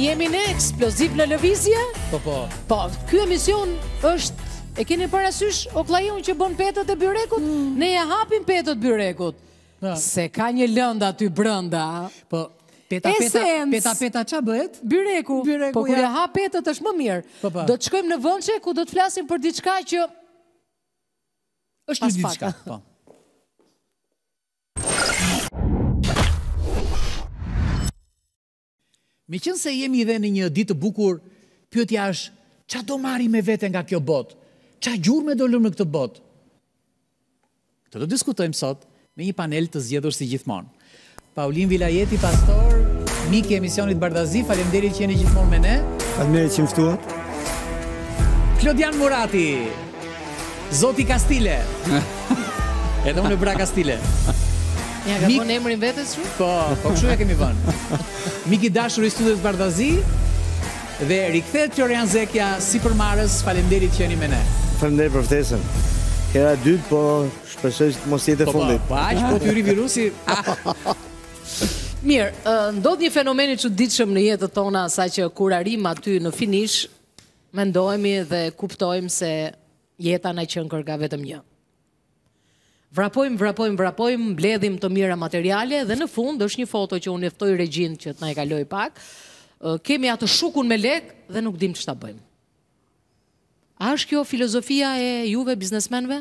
jemi ne eksploziv në lëvizje. Po, ky emision është, e keni parasysh Oklaiun që bën petët e byrekut? Ne ja hapim petët byrekut. Se ka një lëndë aty brenda. Po, peta qa bëhet? Byreku. Po kur ja hap petët është më mirë. Do të shkojmë në vënçe ku do të flasim për diçka që është një diçka. Po. Me qënë se jemi dhe në një ditë të bukur, pyetja është, qa do marri me vete nga kjo botë? Qa gjurme do lëmë në këtë botë? Këtë do diskutojmë sot me një panel të zgjedhur si gjithmonë. Paulin Vilajeti, pastor, mik i emisionit Bardazi, faleminderit që jeni gjithmonë me ne. Faleminderit që më ftuat. Klodian Murati, Zoti Kastile. Edhe unë e bra Kastile. Ja ka thonë emrin vetes shu? Po kështu ja kemi vënë. Mik i dashur i studios Bardazi dhe rikthehet Florian Zekja si përmarrës, faleminderit që jeni me ne. Faleminderit për ftesën. Kera dytë, po shpresoj të mos jetë fundit. Po aq po t'yri virusi. Mirë, ndodh një fenomen i çuditshëm në jetën tona, saqë kur arrim aty në finish, mendohemi dhe kuptojmë se jeta na qen kërka vetëm një. Vrapojmë, mbledhim të mira materiale dhe në fund është një foto që unë ftoj regjin që të na e kaloj pak. Kemi atë shukun me lek dhe nuk dim ç'ta bëjmë. A është kjo filozofia e juve biznesmenëve?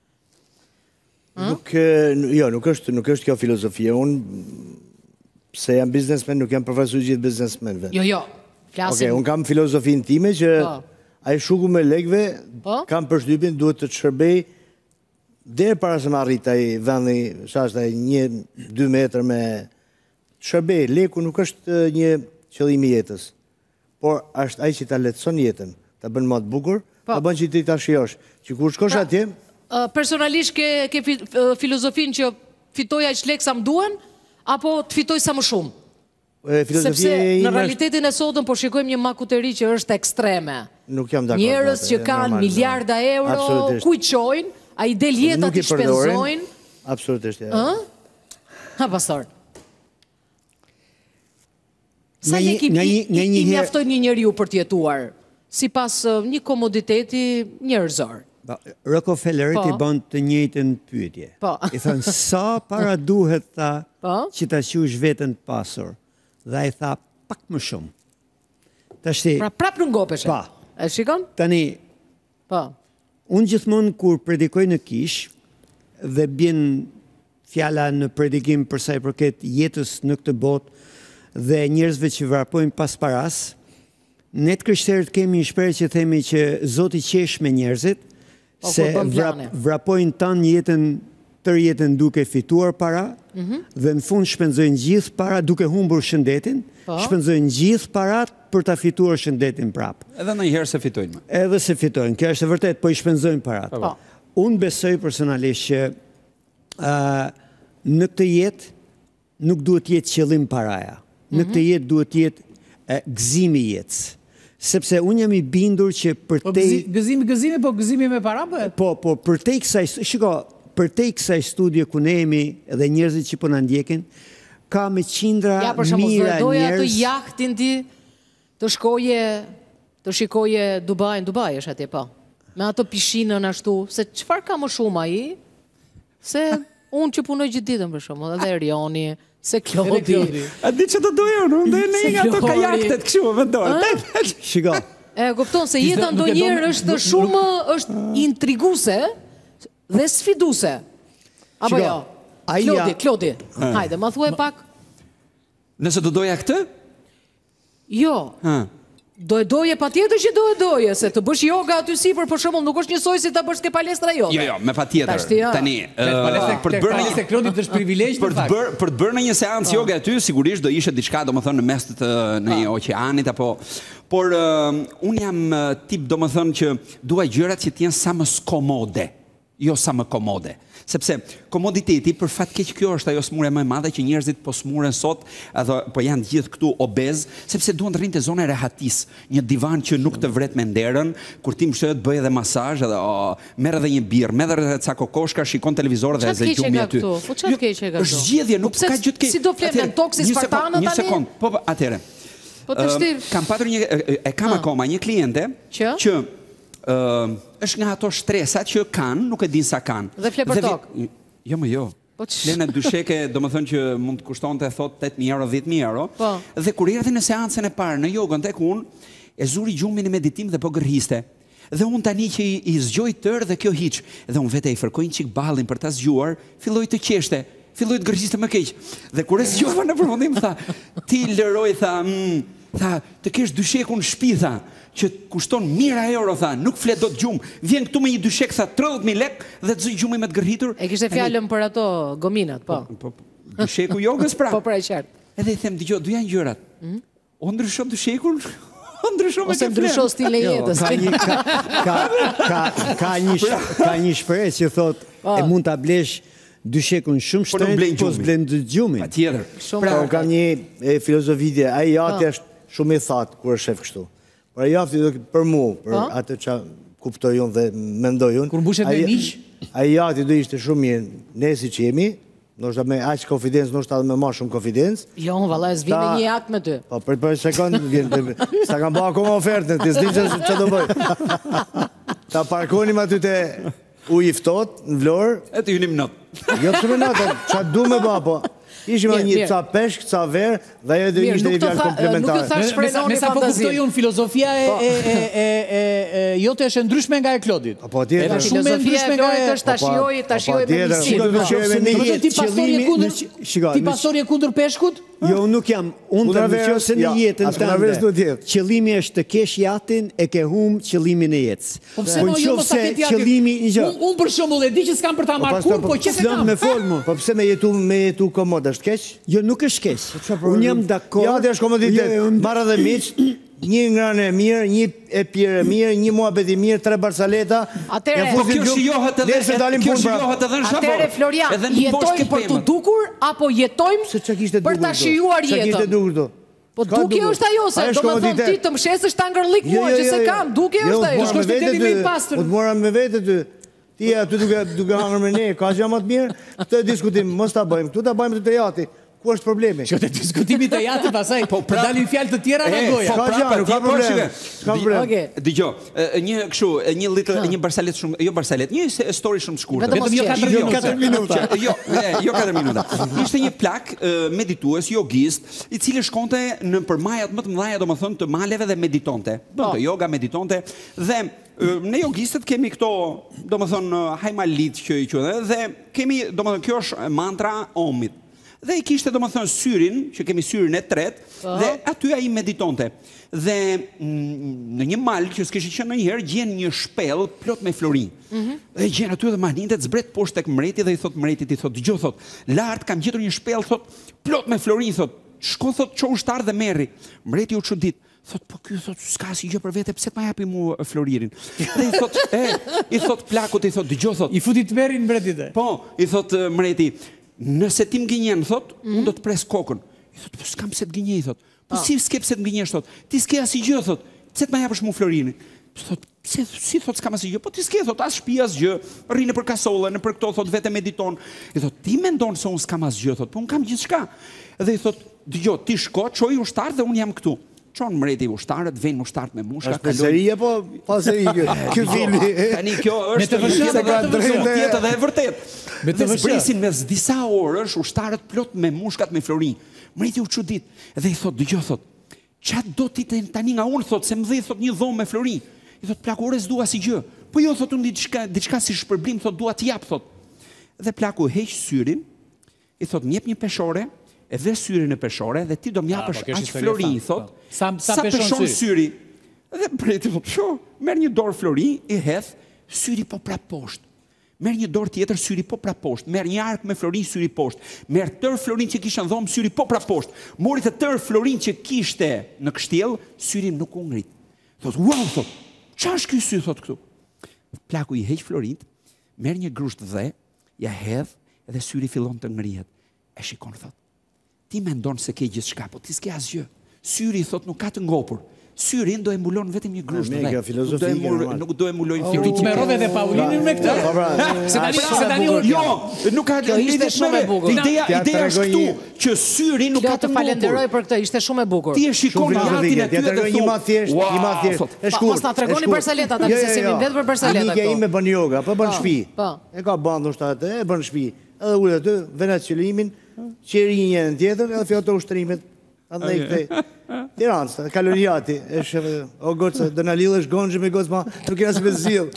Nuk është kjo filozofia. Unë, se jam biznesmen, nuk jam përfaqësues gjithë biznesmenëve. Jo, flasim. Okej, unë kam filozofinë time që ai shuku me lekëve kam përshtypjen duhet të shërbej deri para se më arrit ai vendi, ç'është ai 1-2 metër me shërbej. Leku nuk është një qëllim i jetës, por është ai që ta lehtëson jetën, ta bën më të bukur, ta bën që ti ta shijosh, që kur shkosh atje. Personalisht ke filozofinë që fitoj aq lek sa më duhen, apo të fitoj sa më shumë? Sepse në realitetin e sotëm po shikojmë një makuteri që është ekstreme. Nuk jam dakord. Njerëz që kanë miliarda euro, kujt qojnë, a i del jetat i shpenzojnë. Absolutisht, ja. Ha, pastor. Sa lek i mjaftoj një njeriu për t'jetuar, si pas një komoditeti njerëzor? Rockefellerit i bën të njëjtën pyetje. I thënë, sa para duhet tha që ta qush veten të pasur? Dhe ai tha, pak më shumë. Pra prap në ngopeshe. E shikon? Tani, unë gjithmonë kur predikoj në kish dhe bjen fjala në predikim për sa i përket jetës në këtë botë dhe njerëzve që vrapojnë pas paras, ne të krishterët kemi një shprehje që themi që Zoti qesh me njerëzit, se vrapojnë tanë tërë jetën duke fituar para, dhe në fund shpenzojnë gjithë para duke humbur shëndetin, shpenzojnë gjithë parat për ta fituar shëndetin prap. Edhe ndonjëherë se fitojnë. Edhe se fitojnë, kjo është e vërtet, po i shpenzojnë parat. Unë besoj personalisht që në këtë jetë nuk duhet jetë qëllim paraja. Në këtë jetë duhet jetë gëzimi jetës. Sepse unë jam i bindur që përtej... Gëzimi, po gëzimi me para bëhet? Po, përtej kësaj studie ku ne jemi edhe njerëzit që po na ndjekin, ka me qindra mira njerëz... Ja, për shembull, doja të jahtin ti të shikoje Dubai është atje, po. Me ato pishinën ashtu, se çfarë ka më shumë ai? Se unë që punoj gjithë ditën për shembull, edhe Erioni, se Klodi. A di që të doja unë, dhe ne nga ato kajaktet kështu me dorë. Shiko. E kupton se jeta ndonjëherë është shumë intriguese dhe sfiduese. Apo jo? Klodi. Hajde, ma thuaj pak. Nëse do doja këtë? Jo. Doje patjetër që doje, se të bësh yoga aty sipër për shembull nuk është njësoj si ta bësh ke palestra jote. Jo, me patjetër. Tani, për të bërë një Klodit është privilegj për të bërë në një seancë yoga aty sigurisht do ishte diçka domethënë në mes të një oqeanit apo por un jam tip domethënë që dua gjërat që të jenë sa më skomode, jo sa më komode. Sepse komoditeti, për fat keq kjo është ajo smurë më e madhe që njerëzit po smuren sot, edhe po janë gjithë këtu obez, sepse duan të rrinë te zona e rehatis, një divan që nuk të vret me nderën, kur ti mbështet bëj edhe masazh, edhe merr edhe një birr, merr edhe ca kokoshka, shikon televizor dhe zë gjumi aty. Po çfarë keq e ka këtu? Është zgjedhje, nuk ka gjë të keq. Si do flet në toksi spartanët tani? Një sekond, po atëre. Po të shtir. Kam patur kam akoma një kliente që është nga ato shtresat që kanë, nuk e din sa kanë. Dhe fle për tokë. Jo, më jo. Lene dysheke, do më thënë që mund të kushtonte thot 8.000 euro, 10.000 euro. Dhe kur erdhi në seancën e parë në jogën tek unë, e zuri gjumin në meditim dhe po gërhiste. Dhe unë tani që i zgjoj tërë dhe kjo hiq. Dhe unë vete i fërkojnë qik balin për ta zgjuar, filloj të qeshte, filloj të gërhiste më keq. Dhe kur e zgjova në përfundim, tha, ti lëroj, tha, të kesh dyshekun në shtëpi, tha, që kushton 1.000 euro, tha, nuk flet do të gjumë. Vjen këtu me një dyshek, tha, 30.000 lek dhe të zëj gjumi me të gërhitur. E kishte fjalën për ato gominat, po. Dysheku jogës, pra. Po, pra e qartë. Edhe i them, dëgjoj, du janë gjërat. O ndryshon dyshekun, o ndryshon me ose ndryshon stile jetës. Ka një shprehje që thot, e mund ta blesh dyshekun shumë shtrenjtë, po s'blen gjumin. Patjetër. Pra, ka një filozofi tjetër, ai jati është shumë i thatë kur është shef kështu. Por ai jati për mua, për atë që kuptoj unë dhe mendoj unë. Kur mbushet me miq, ai jati do ishte shumë mirë, ne siç jemi, ndoshta me aq konfidencë, ndoshta edhe me më shumë konfidencë. Jo, valla, s'vini një akt me ty. Po, për sekond vjen, sa kam bërë akoma ofertën, ti s'di ç'a do bëj. Ta parkonim aty te uji ftohtë në Vlorë. E të hynim not. Jo të hynim not, ç'a du me bë apo? Ishim një ca peshk, ca verë, dhe ajo do ishte një fjalë komplementare. Nuk të thash shprenon me sa po kuptoj unë, filozofia jote është ndryshme nga e Klodit. Po tjetër. Filozofia e Klodit është ta shijoj me miqësinë. Ti pasori e kundër peshkut? Jo, unë nuk jam. Unë të ndryshoj se në jetën tënde. Qëllimi është të kesh jatin, e ke humb qëllimin e jetës. Po pse no jo mos ta ketë jatin? Unë për shembull e di që s'kam për ta marrë kur, po çfarë kam? Me formë. Po pse me jetu komod është keq? Jo, nuk është keq. Unë jam dakord. Ja, është komoditet. Marrë dhe miq, një ngranë e mirë, një e pirë e mirë, një muhabet i mirë, 3 barsaleta. Po kjo shijohet edhe në Shabor. Atëre Florian, jetojmë për të dukur apo jetojmë për ta shijuar jetën? Çka kishte dukur këtu? Po duke është ajo, se do më thonë ti të mshesësh ta ngërlik mua që se kam, duke është ajo. Po të mora me vete ty. Ti aty duke hangër me ne, ka që më të mirë, këtë diskutim, mos ta bëjmë, këtu ta bëjmë të jati. Ku është problemi? Që të diskutimi të jati pasaj, të dalin fjalë të tjera nga goja. Ka problem. Dëgjo, një kështu, një barsalet shumë, jo barsalet, një story shumë të shkurtër. Vetëm jo 4 minuta. Jo 4 minuta. Ishte një plak meditues, jogist, i cili shkonte në përmajat më të mëdha, domethënë të maleve dhe meditonte. Bënte yoga, meditonte dhe ne jogistët kemi këto, domethënë hajmalit që i quhen, dhe kemi, domethënë kjo është mantra omit. Dhe i kishte domethënë syrin, që kemi syrin e tretë, dhe aty ai meditonte. Dhe në një mal që s'kishte qenë ndonjëherë, gjen një shpellë plot me florinë. Dhe gjen aty dhe manindet zbret poshtë tek mreti dhe i thot mretit, i thot, dëgjoj thot, lart kam gjetur një shpellë thot plot me florinë thot. Shko thot ço ushtar dhe merri. Mreti u çudit. Thot, po ky thot s'ka asgjë për vete, pse t'ma japi mua floririn? Dhe i thot plakut, i thot dëgjoj thot. I futi tmerrin mbretit. Po, i thot mreti, nëse ti më gënjen, thot, unë do të pres kokën. I thot, po s'kam pse të gënjej, thot. Po si s'ke pse të gënjesh, thot. Ti s'ke asgjë, thot. Pse t'ma japësh mua florinin? Thot, si thot s'kam asgjë? Po ti s'ke, thot, as shtëpi asgjë. Rri nëpër kasolle, nëpër këto, thot, vetë mediton. I thot, ti mendon se unë s'kam asgjë, thot, po unë kam gjithçka. Dhe i thot, dëgjoj, ti shko, çoj ushtar dhe unë jam këtu. Çon mreti ushtarët, vjen ushtarët me mushka. Është paseri apo paseri ky filmi? Tani kjo është tjetër dhe e vërtet. Me zbrisin mes disa orësh ushtarët plot me mushkat me flori. Mreti u çudit dhe i thot, dëgjoj thot, çfarë do ti tani nga unë thot, se më dhe thot një dhomë me flori. I thot plaku ore s'dua asgjë. Po jo thot unë diçka si shpërblim thot dua t'jap thot. Dhe plaku heq syrin, i thot më jep një peshore. E dhe syrin e peshore, dhe ti do m'japësh aq florin, thot, sa peshon syri. Dhe mreti thot, merr një dorë florin, i hedh, syri po prap poshtë. Merr një dorë tjetër, syri po prap poshtë. Merr një ark me florin, syri poshtë. Merr tër florin që kishte në dhomë, syri po prap poshtë. Mori të tër florin që kishte në kështjell, syri nuk u ngrit. Thot, wow, thot, ç'është ky sy, thot këtu. Plaku i heq florin, merr një grusht dhe, ja hedh, dhe syri fillon të ngrihet. E shikon, thot. Ti mendon se ke gjithçka, po ti s'ke asgjë. Syri thot nuk ka të ngopur. syrin do e mbulon vetëm një grusht vet. Nuk do e mbulojnë thirrjet. Me rove dhe Paulinin me këtë. Se tani jo, nuk ka ishte shumë e bukur. Ideja është këtu që syri nuk ka të falenderoj për këtë, ishte shumë e bukur. Ti e shikon jatin e ty dhe një ma thjesht. Mos na tregoni Bersaleta tani se jemi vetëm për Bersaleta. Anika ime bën yoga, po bën shtëpi. E ka bandë ushtatë, e bën shtëpi. Edhe ullet aty, vjen atë qëllimin, qeri një tjetër, edhe fillon të ushtrimet. Andaj këtej. Tiranë, kaloriati, është o gocë, do na lidhësh gonxhë me gocë, ma nuk kena se me zill.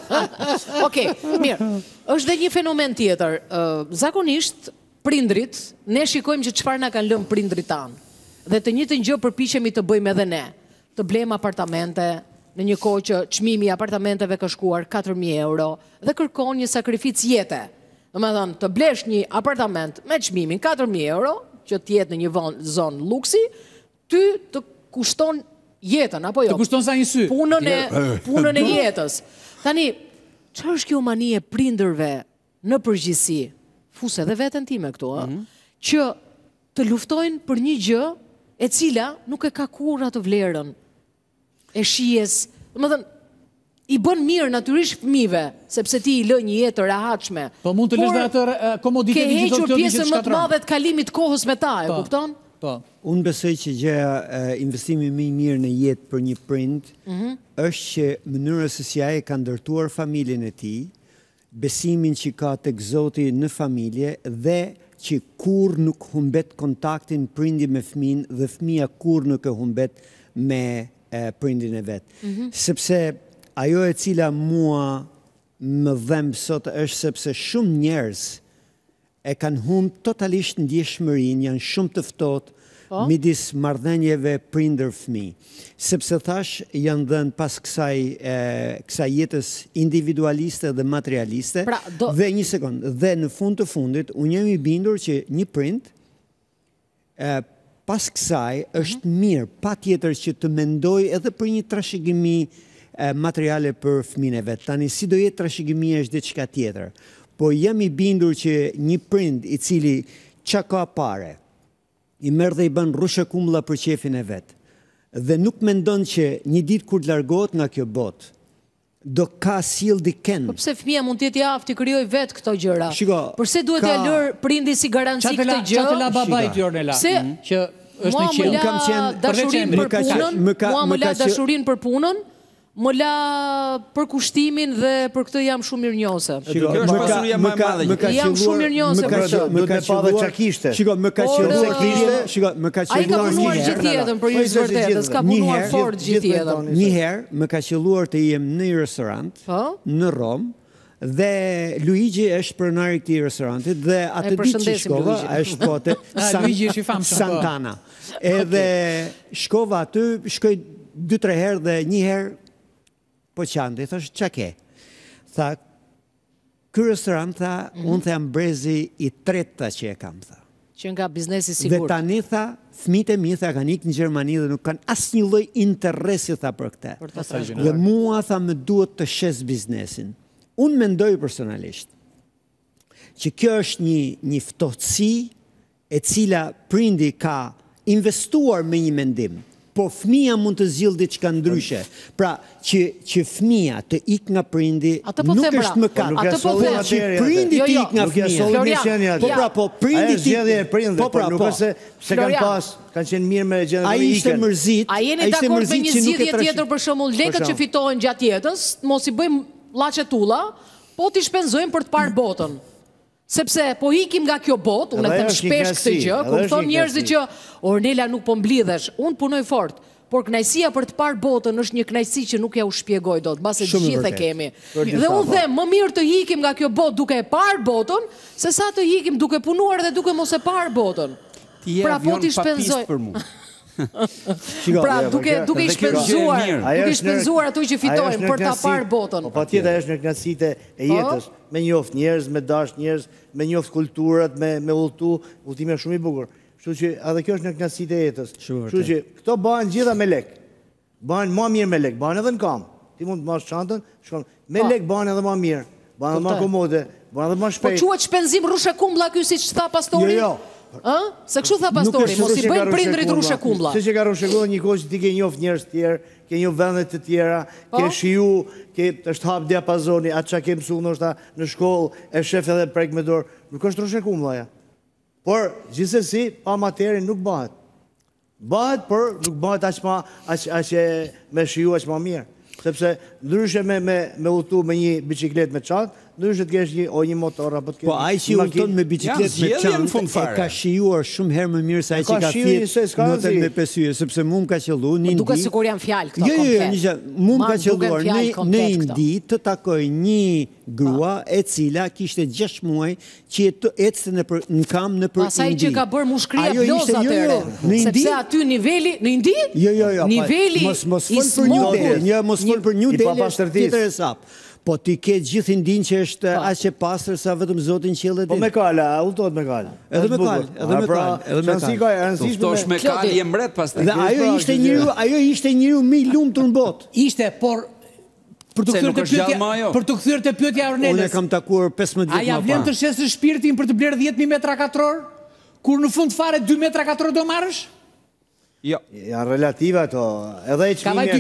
Okej, mirë. Është dhe një fenomen tjetër. Zakonisht prindrit, ne shikojmë që çfarë na kanë lënë prindrit tanë. Dhe të njëjtën gjë përpiqemi të bëjmë edhe ne. Të blejmë apartamente në një kohë që çmimi i apartamenteve ka shkuar 4.000 euro dhe kërkon një sakrificë jete. Domethënë, të blesh një apartament me çmimin 4.000 euro, që të jetë në një zonë luksi, ty të kushton jetën, apo jo? Të kushton sa një sy. Punën e jetës. Tani, çfarë është kjo mani e prindërve në përgjithësi? Fuse edhe veten time këtu, që të luftojnë për një gjë e cila nuk e ka kurrë atë vlerën e shijes. Domethënë, i bën mirë natyrisht fëmijëve, sepse ti i lë një jetë të rehatshme. Po mund të lësh dhe atë komoditetin që do të hequr pjesën më të madhe të kalimit kohës me ta, e kupton? Po. Unë besoj që gjëja investimi më i mirë në jetë për një prind është që mënyra se si ai ka ndërtuar familjen e tij, besimin që ka tek Zoti në familje dhe që kur nuk humbet kontaktin prindi me fëmin dhe fëmia kur nuk e humbet me prindin e vet. Sepse ajo e cila mua më dhem sot është sepse shumë njerëz e kanë humbur totalisht ndjeshmërinë, janë shumë të ftohtë midis marrëdhënieve prindër-fëmijë. Sepse thash janë dhënë pas kësaj jetës individualiste dhe materialiste. Dhe një sekond, dhe në fund të fundit unë jam i bindur që një prind pas kësaj është mirë patjetër që të mendoj edhe për një trashëgimi materiale për fëmijën e vet. Tani si do jetë trashëgimia është diçka tjetër. Po jam i bindur që një prind i cili çka ka pare, i merr dhe i bën rrushëkumlla për qefin e vet. Dhe nuk mendon që një ditë kur të largohet nga kjo botë, do ka sill diken. Po pse fëmia mund të jetë i aftë të krijojë vet këto gjëra? Përse duhet t'ia lër prindi si garanci këtë gjë? Çfarë la babai ti Ornela? Që është në qendër. Kam qenë më la dashurinë për punën, më la për kushtimin dhe për këtë jam shumë mirënjohëse. Jam shumë mirënjohëse për këtë. Më ka qenë çka kishte. Më ka ai ka punuar gjithë jetën për hir të vërtetës, ka punuar fort gjithë jetën. Një herë më ka qelluar të jem në një restorant në Rom dhe Luigi është pronar i këtij restoranti dhe atë ditë që shkova, është po atë Luigi është i famshëm Santana. Edhe shkova aty, shkoj 2-3 herë dhe një herë po qante, thash, qa ke? Tha, ky restorant, tha, unë tha jam brezi i treta që e kam, tha. Që nga biznesi sigur. Dhe tani, tha, fëmijët e mi, tha, kanë ikë në Gjermani dhe nuk kanë asnjë lloj interesi, tha, për këtë. Dhe mua, tha, më duhet të shes biznesin. Unë mendoj personalisht që kjo është një ftohtësi e cila prindi ka investuar me një mendim. Po fëmia mund të zgjidhë diçka ndryshe. Pra, që fëmia të ik nga prindi nuk është mëkat. Atë po them. Që prindi të ik nga fëmia. Po prindi të zgjedhje e prindit, por nuk është se kanë qenë mirë me gjendjen e ai ishte mërzit. A jeni dakord me një zgjidhje tjetër për shembull, lekët që fitohen gjatë jetës, mos i bëjmë llaçetulla, po ti shpenzojmë për të parë botën. Sepse po ikim nga kjo botë, unë e them shpesh këtë gjë, kur thon njerëzit që Ornela nuk po mblidhesh, unë punoj fort, por kënaqësia për të parë botën është një kënaqësi që nuk ja u shpjegoj dot, mbase të gjithë e kemi. Dhe unë them, më mirë të ikim nga kjo botë duke e parë botën, se sa të ikim duke punuar dhe duke mos e parë botën. Pra po ti shpenzoj për mua. Pra duke i shpenzuar ato që fitojmë për ta parë botën. Po patjetër është në kënaqësitë e jetës, me njoft njerëz, me dash njerëz, me njoft kulturat, me udhëtime shumë i bukur. Kështu që edhe kjo është në kënaqësitë e jetës. Kështu që këto bëhen gjitha me lek. Bëhen më mirë me lek, bëhen edhe në kam. Ti mund të marrësh çantën, shkon me lek bëhen edhe më mirë, bëhen edhe më komode, bëhen edhe më shpejt. Po quhet shpenzim rrushëkumlla ky siç tha pastori? Jo. Se kështu tha pastori, mos i bëjnë prindrit rushe kumlla. Se që ka rushe kumlla, një kohë që ti ke njoft njerëz të tjerë, ke njoft vende të tjera, ke shiju, është hap diapazoni, atë që ke mësuar ndoshta në shkollë, e shef edhe prek me dorë, nuk është rushe kumlla ja. Por gjithsesi, pa materie nuk bëhet. Bëhet, por nuk bëhet aq me shiju aq më mirë. Sepse ndryshe me udhëtu me një biçikletë me çantë, ndryshe të kesh një motor apo të kesh. Po ai që udhëton me biçikletë me çantë ka shijuar shumë herë më mirë se ai që ka thjet notën me pesye, sepse mua më ka qelluar në Indi. Duket sikur janë fjalë këto. Jo, mua më ka qelluar në Indi të takoj një grua e cila kishte 6 muaj që ecte në kam nëpër Indi. Pastaj që ka bërë mushkria ploz atëre. Sepse aty niveli në Indi? Jo. Niveli mos fol për New Delhi, mos fol për New Delhi është tjetër e sap. Po ti ke gjithë Indin që është aq e pastër sa vetëm Zoti në qiell e di. Po me kala, udhtohet me kala. Edhe me kal. Ftosh me kal je mbret pastaj. Dhe ajo ishte njeriu më i lumtur në botë. Ishte, por për të kthyer te pyetja e Ornelës. Unë kam takuar 15 vjet më parë. A ja vlen të shesë shpirtin për të blerë 10.000 metra katror? Kur në fund fare 2 metra katror do marrësh? Jo. Janë relative ato. Edhe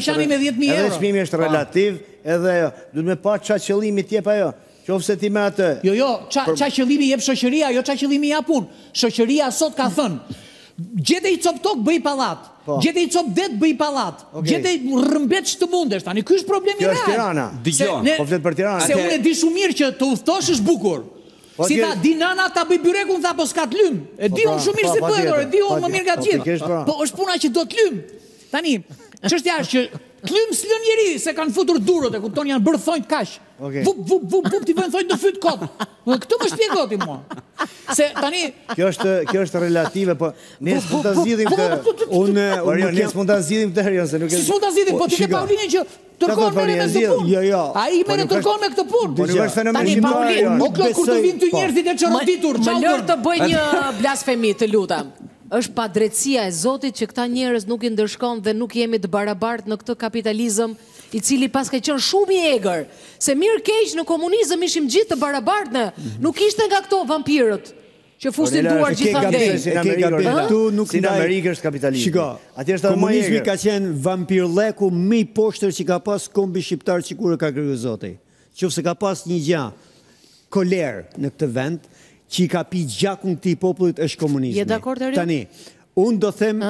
çmimi është relativ, edhe duhet me pa çfarë qëllimi t'jep ajo. Qofse ti me atë. Jo, çfarë qëllimi jep shoqëria, jo çfarë qëllimi jap punë. Shoqëria sot ka thënë, gjete i cop tok bëj pallat. Gjete i cop det bëj pallat. Gjete rrëmbet ç'të mundesh. Tani ky është problemi real. Kjo është Tirana. Dgjoj. Po flet për Tiranën. Se unë e di shumë mirë që të udhtosh është bukur. Si tha, di nana ta bëj byrekun, tha, po s'ka t'lym. E di unë shumë mirë se bëhet, e di unë më mirë nga gjithë. Po është puna që do t'lym. Tani, çështja është që t'lym s'lën njeri, se kanë futur durët, e kupton, janë bërë thonjt kaq. Vup, ti vën thonjt në fyt kot. Këtu më shpjegoj ti mua. Se tani Kjo është relative, po ne s'mund ta zgjidhim këtë. Unë ne s'mund ta zgjidhim këtë herë, se nuk e. Si s'mund ta zgjidhim, po ti ke Paulinën që tërkon me këtë punë. Jo. Ai merret tërkon me këtë punë. Po nuk është fenomen Tani Paulinë, o kur të vinë ty njerëzit e çorroditur, Më lër të bëj një blasfemi, të lutem. Është padrejtësia e Zotit që këta njerëz nuk i ndërshkon dhe nuk jemi të barabartë në këtë kapitalizëm i cili pas ka qenë shumë i egër. Se mirë keq në komunizëm ishim gjithë të barabartë, nuk ishte nga këto vampirët që fusin duar gjithandej. Si në Amerikë është kapitalizmi. Shiko, komunizmi ka qenë vampirleku më i poshtër që ka pas kombi shqiptar që kur e ka kriju Zoti. Qofse ka pas një gjë koler në këtë vend, që i ka pi gjakun këtij popullit është komunizmi. Je dakord Eri? Tani, unë do them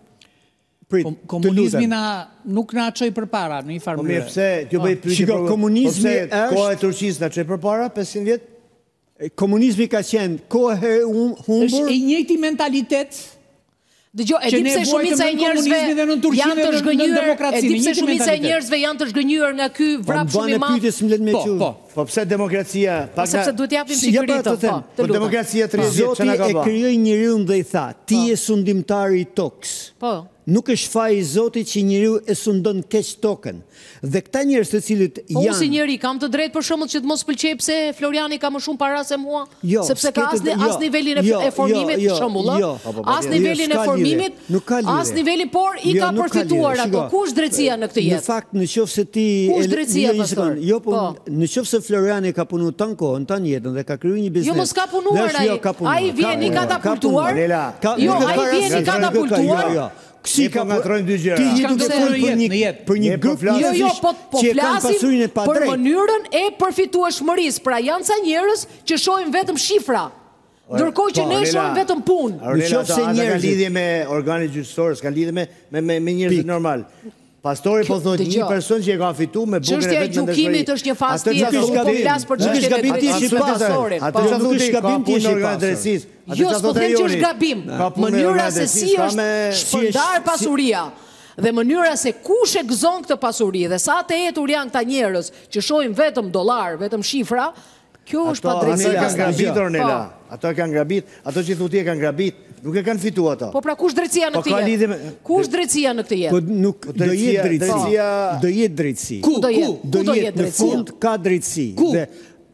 komunizmi nuk na çoi përpara në një farë mënyrë. Po mirë, pse ti bëj pyetje për komunizmi është koha e Turqisë na çoi përpara 500 vjet? Komunizmi ka qenë kohë humbur. Është i njëjti mentalitet. Dëgjoj, e di pse shumica e njerëzve janë të zhgënjur, e di pse shumica e njerëzve janë të zhgënjur nga ky vrap shumë i madh. Po pse demokracia pak sepse duhet t'japim sigurinë të po demokracia 30 vjet çana ka bërë. Zoti e krijoi njeriu dhe i tha, ti je sundimtari i tokës. Po. Nuk është faji i Zotit që njeriu e sundon keq tokën. Dhe këta njerëz të cilët janë. Po unë si njeri kam të drejtë për shembull që të mos pëlqej pse Floriani ka më shumë para se mua, sepse ka as nivelin e formimit për shembull, as nivelin e formimit, as nivelin, por i ka përfituar ato. Ku është drejtësia në këtë jetë? Në fakt, nëse ti jo, po nëse Floriani ka punuar tan kohën, tan jetën dhe ka krijuar një biznes. Jo, mos ka punuar ai. Ai vjen i katapultuar. Jo, ai vjen i katapultuar. Si ka ngatrojnë dy gjëra. Ti duhet të folësh për një grup njerëzish po flasim për mënyrën e përfitueshmërisë. Pra janë ca njerëz që shohin vetëm shifra, ndërkohë që ne shohim vetëm punë. Nëse njerëzit kanë lidhje me organin gjyqësor, s'kan lidhje me njerëzit normal. Pastori po thotë një person që e ka fituar me bukën e vetë. Çështja e gjykimit është një fazë tjetër, po flas për çështjen e pastorit. Atë çfarë thotë gabim ti është organ drejtësisë. Jo, s'po them që është gabim. Mënyra se si është shpërndar pasuria dhe mënyra se kush e gëzon këtë pasuri dhe sa të etur janë këta njerëz që shohin vetëm dollar, vetëm shifra, kjo është padrejtësia. Ato kanë grabitur Nela. Ato kanë grabit, ato që thotë kanë grabit. Nuk e kanë fituar ato. Po pra kush drejtësia në këtë jetë? Kush drejtësia në këtë jetë? Po nuk do jetë drejtësi. Do jetë drejtësi. Ku do jetë? Në fund ka drejtësi. Dhe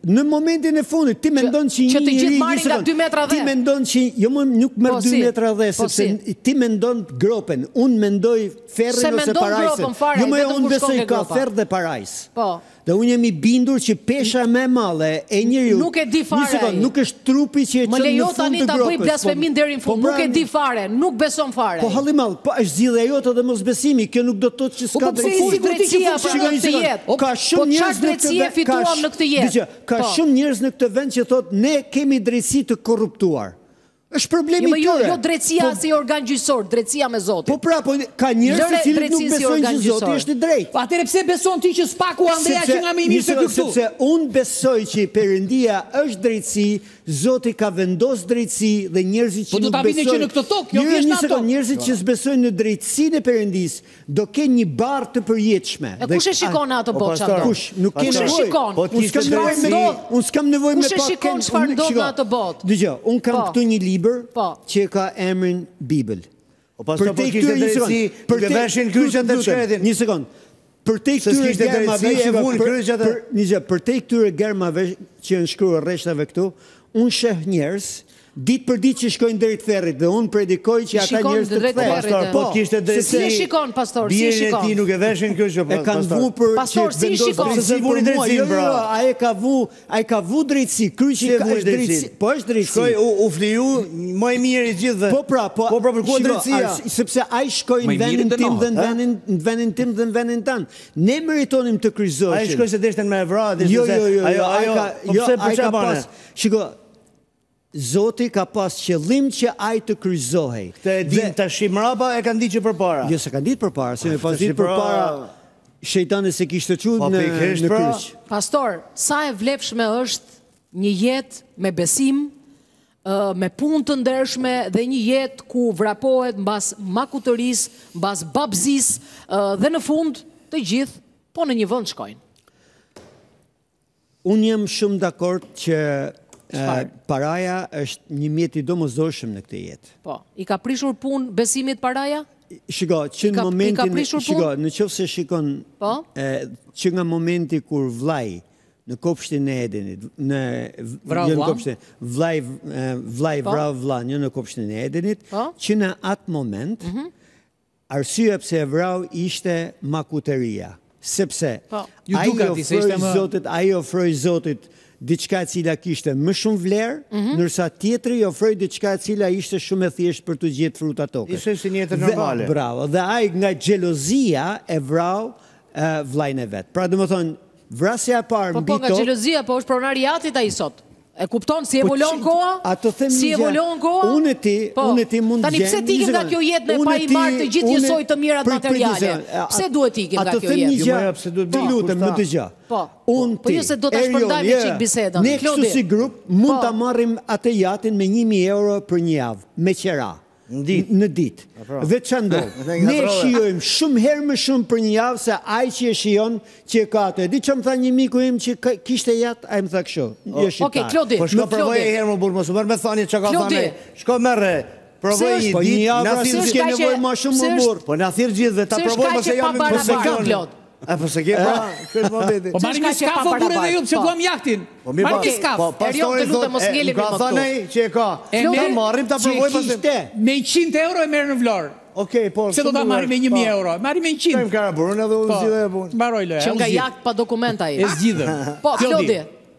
Në momentin e fundit, ti mendon që që një të gjithë njeri... marrin nga 2 metra dhe. Ti mendon që... Jo, nuk merr 2 metra dhe, sepse ti mendon gropen. Unë mendoj ferrin ose parajsën. Jo, unë besoj ka ferr dhe parajs. Po. Dhe unë jemi bindur që pesha me madhe e njeriu... Nuk e di fare ai. Nuk është trupi që e çon në fund të gropës. Më lejo tani ta bëj blasfemin deri në fund. Nuk e di fare, nuk beson fare. Po hallimall, po është zgjidhja jote dhe mosbesimi, kjo nuk do të thotë që s'ka drejtësi. Ka shumë njerëz në këtë vend, fituam në këtë jetë. Ka shumë njerëz në këtë vend që thotë ne kemi drejtësi të korruptuar. Është problemi i tyre. Jo drejtësia si organ gjyqësor, drejtësia me Zotin. Po pra, po ka njerëz të cilët nuk besojnë që Zoti është i drejtë. Po atëherë pse beson ti që s'paku Andrea që nga më i mirë se këtu? Sepse unë besoj që Perëndia është drejtësi, Zoti ka vendosur drejtësi dhe njerëzit që nuk besojnë. Po do ta vini që në këtë tokë, jo thjesht në ato. Njerëzit që s'besojnë në drejtësinë e Perëndisë do kenë një barë të përjetshme. E kush e shikon ato botë çfarë? Kush nuk ke nevojë. Unë s'kam nevojë me pak. Kush e shikon çfarë ndodh në ato botë? Dgjoj, unë kam këtu një libër që ka emrin Bibël. Për te kishte drejtësi, për te veshin kryqet e shkretin. Një sekond. Për te këtyre germave që janë shkruar rreshtave këtu, unë sheh njerëz ditë për ditë që shkojnë deri te ferri dhe unë predikoj që ata njerëz të pastor, po kishte drejtësi. Si e shikon pastor, si e shikon? Ti nuk e veshin kryqet e kanë vu për pastor, si e shikon? Se vuri drejtësi, bra. Ai ka vu drejtësi, kryqi ka drejtësi. Po është drejtësi. Shkoi u fliu më i mirë i gjithëve. Po pra, po për ku drejtësia? Sepse ai shkoi në vendin tim dhe në vendin tim dhe në vendin tan. Ne meritonim të kryqëzoheshim. Ai shkoi se deshten me evra, ai ka pas. Shiko, Zoti ka pas qëllim që ai të kryqëzohej. Këtë e din tash mrapa e kanë ditë përpara. Jo, se kanë ditë përpara, se me pas ditë përpara shejtani se kishte çuar në kryq. Pastor, sa e vlefshme është një jetë me besim, me punë të ndershme dhe një jetë ku vrapohet mbas makutërisë, mbas babzisë dhe në fund të gjithë po në një vend shkojnë. Unë jam shumë dakord që paraja është një mjet i domosdoshëm në këtë jetë. Po, i ka prishur punë besimit paraja? Shiko, që në momentin, në qoftë se shikon, që nga momenti kur vllai në kopshtin e Edenit, vllai vrau vllain në kopshtin e Edenit, që në atë moment, arsyeja pse e vrau ishte makuteria, sepse ai ofroi Zotit diçka e cila kishte më shumë vlerë, ndërsa tjetri ofroi diçka e cila ishte shumë e thjeshtë për të gjetur fruta tokës. Ishte si një jetë normale. Bravo. Dhe ai nga xhelozia e vrau vllain e vet. Pra domethënë vrasja e parë mbi to. Po nga xhelozia, po është pronariatit ai sot. E kupton si evolon koha? Si evolon koha? Unë e ti mund të tani pse tikim nga kjo jetë ne pa i marrë të gjithë njësoj të mirat materiale? Pse duhet tikim nga kjo jetë? Të lutem, më dëgjoj. Po jo se do ta shpërndajmë çik bisedën. Ne këtu si grup mund ta marrim atë jatin me 1000 euro për një javë, me qera. Në ditë. Dhe çfarë ndodh? Ne shijojmë shumë herë më shumë për një javë se ai që e shijon që ka atë. Di çfarë më tha një miku im që kishte jat, ai më tha kështu. Okej, Klodi. Po shko provoj herë më burr mos u bër me thani çka ka thënë. Shko merre. Provoj një ditë, na thirr s'ke nevojë më shumë më burr. Po na thirr gjithëve, ta provoj mos e jam po se kam. A po se ke pra, këtë momenti. Po marrë një skafo burë dhe ju, që duam jahtin. Marrë një skafo. Po pastori thotë, ka thënë ai që e ka. Ta marrim, ta provoj pasim. Me 100 euro e merr në Vlorë. Okej, po. Se do ta marrim me 1000 euro. Marrim me 100. Kem karaburën edhe unë zgjidhja e punë. Mbaroj loja. Që nga jakt pa dokumenta ai. E zgjidhëm. Po, Klodi.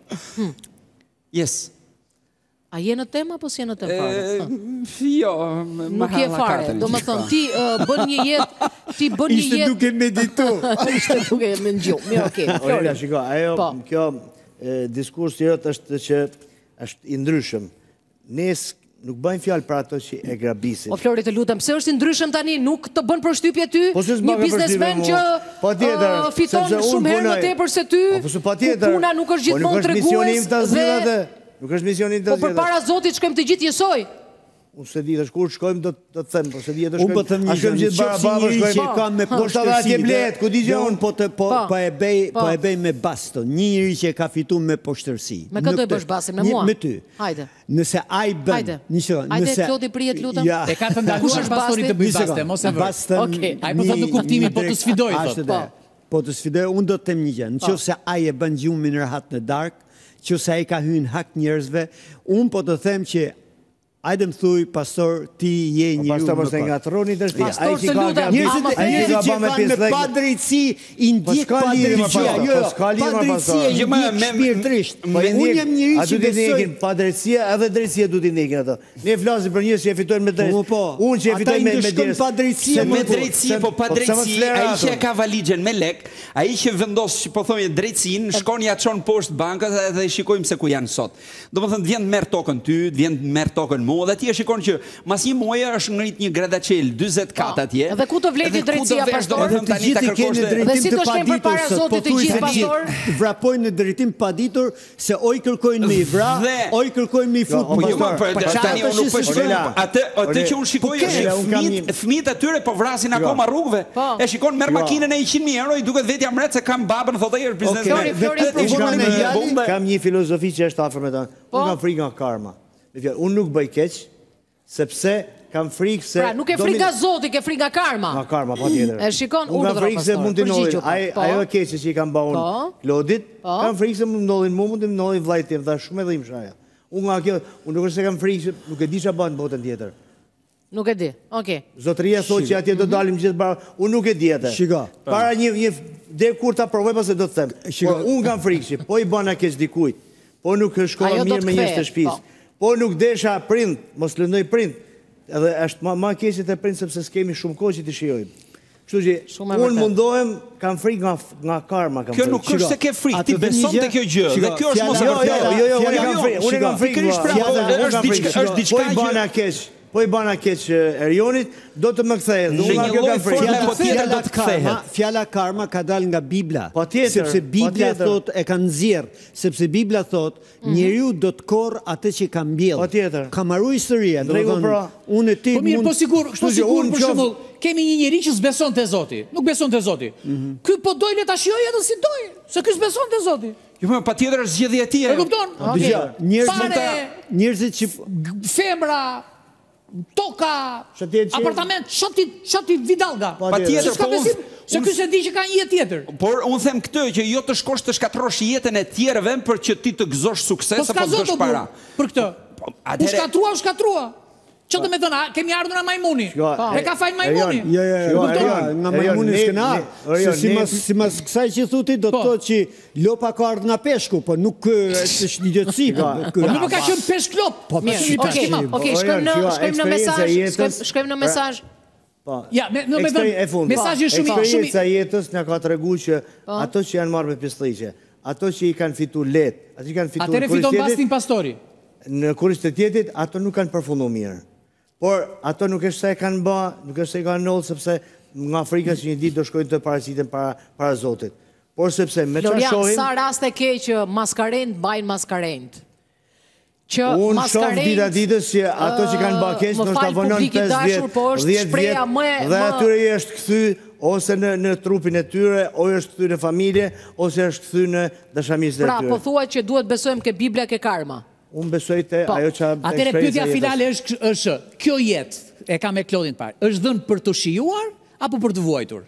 Yes. A je në tema apo si je në tema fare? Jo, nuk je fare. Domethënë ti bën një jetë, Ishte duke meditu. Ishte duke me ngju. Mirë, okay. Ora, shiko, ajo kjo diskursi jot është që është i ndryshëm. Ne nuk bëjmë fjalë për ato që e grabisin. O Flori, të lutem, pse është i ndryshëm tani? Nuk të bën përshtypje ty? Një biznesmen që fiton shumë herë më tepër se ty? Puna nuk është gjithmonë tregues. Nuk është misioni të zgjedhë. Po përpara Zotit shkojmë të gjithë jesoj. Unë se di, kur shkojmë do të them, po se di të shkojmë. Unë po them një gjë, që kam me poshtërsi. Unë po e bëj me baston. Një njeri që ka fituar me poshtërsi. Me këtë do e bësh bastin me mua? Me ty. Hajde. Nëse ai bën, Hajde Klodi prihet lutem. E ka të ndaluar pastori të bëj bastin, mos e vër. Okej. Ai po thotë në kuptimin, po të sfidoj thotë. Po të sfidoj, unë do të them një gjë. Nëse ai e bën gjumin rehat në darkë, që sa i ka hyn hak njerëzve, unë po të them që hajde më thuj, pastor, ti je një Pastor, mos e ngatroni të shtëpi. Pastor, të lutem, Njerëzit që kanë me padrejtësi i ndjek padrejtësia. Padrejtësia i ndjek shpirtërisht. Unë jam njëri që besoj padrejtësia edhe drejtësia duhet i ndjekin ato. Ne flasim për njerëz që e fitojnë me drejtë. Unë që e fitoj me padrejtësia. Me drejtësi, po padrejtësi, ai që ka valixhen me lek, ai që vendos, po thonë drejtësinë, shkon ja çon poshtë bankës dhe shikojmë se ku janë sot. Domethënë vjen merr tokën ty, vjen merr tokën dhe ti e shikon që mas një muaje është ngrit një gradacel 40 kat atje. Dhe ku të vleti drejtësia, pastor? Të gjithë keni drejtim të paditur, Zotit të gjithë, pastor? Vrapojnë në drejtim paditur se oj kërkojnë me i vra, oj kërkojnë me i fut. Tani unë nuk po shkoj. Atë që unë shikoj është fëmijët atyre po vrasin akoma rrugëve. E shikon merr makinën e 100.000 euro i duket vetja mret se kam babën thotë ai biznesmen. Kam një filozofi që është afër me ta. Unë kam frikë nga karma. Unë nuk bëj keq, sepse kam frikë se... Pra, nuk e frikë nga Zoti, ke frikë nga karma. Nga karma, pa tjetër. E shikon, unë kam frikë se mund të ndodhin. Ajo e keqe që i kam ba unë Klodit, kam frikë se mund të ndodhin mu, mund të ndodhin vlajtim, dhe shumë edhe im shaja. Unë nga kjo, unë nuk është se kam frikë, nuk e di që banë botën tjetër. Nuk e di, okej. Zotëria thot që atje do dalim gjithë bara, unë nuk e di atë. Shiko. Para një, dhe kur ta provoj pas e do të them. Unë kam frikë që po i bana keq dikujt, po nuk shkolla mirë me njerëz të shtëpisë. Po nuk desha prind, mos lëndoj prind, edhe është ma keqet e prind sepse s'kemi shumë kohë që t'i shijojmë. Kështu që unë mundohem, kam frikë nga karma. Kjo nuk është se ke frikë, ti beson të kjo gjë, dhe kjo është mos e vërtetë. Jo, unë kam frikë, është diçka po i bana keq Erionit, do të më kthehet. Në një lloj forme po tjetër do të kthehet. Fjala karma ka dalë nga Bibla. Sepse Bibla thot e ka nxjerr, sepse Bibla thot njeriu do të korr atë që ka mbjell. Ka marrë historia, domethënë unë e ti mund. Po sigur, për shembull, kemi një njeri që s'beson te Zoti, nuk beson te Zoti. Ky po doj le ta shijojë edhe si doj, se ky s'beson te Zoti. Jo, patjetër është zgjedhja e tij. E kupton? Njerëzit që femra toka, apartament, shati vidalga. Patjetër, se ky se di që ka një jetë tjetër. Por unë them këtë që jo të shkosh të shkatrosh jetën e tjerëve për që ti të gëzosh sukses apo të gëzosh para. Për këtë. U shkatrua. Që të me thëna, kemi ardhur nga majmuni. E ka fajnë majmuni. Nga majmuni s'kena. Si mas kësaj që thuti, do të thotë që lopa ka ardhur nga peshku, po nuk është një gjëtësi. Nuk ka qenë peshk lop. Okej, shkojmë në mesazh. Ja, mesazhi shumë eksperienca jetës na ka treguar që ato që janë marrë me pislliqe, ato që i kanë fituar lehtë, ato që kanë fituar atëre fiton Bastin Pastori. Në kuriozitetit ato nuk kanë përfunduar mirë. Por ato nuk është se e kanë bë, nuk është se e kanë ndodhur sepse nga frika që një ditë do shkojnë të paraqiten para Zotit. Por sepse me çfarë shohim, sa raste ke që maskarent bajnë maskarent. Që unë shoh dita ditës që ato që kanë bërë keq ndoshta vonon 5 vjet, dhe atyre i është kthy ose në trupin e tyre, ose është kthy në familje, ose është kthy në dashamirësinë e tyre. Pra, po thuaj që duhet besojmë ke Bibla ke karma. Unë besoj te ajo që atëre pyetja finale është kjo jetë e ka me Klodin parë. Është dhënë për të shijuar apo për të vuajtur?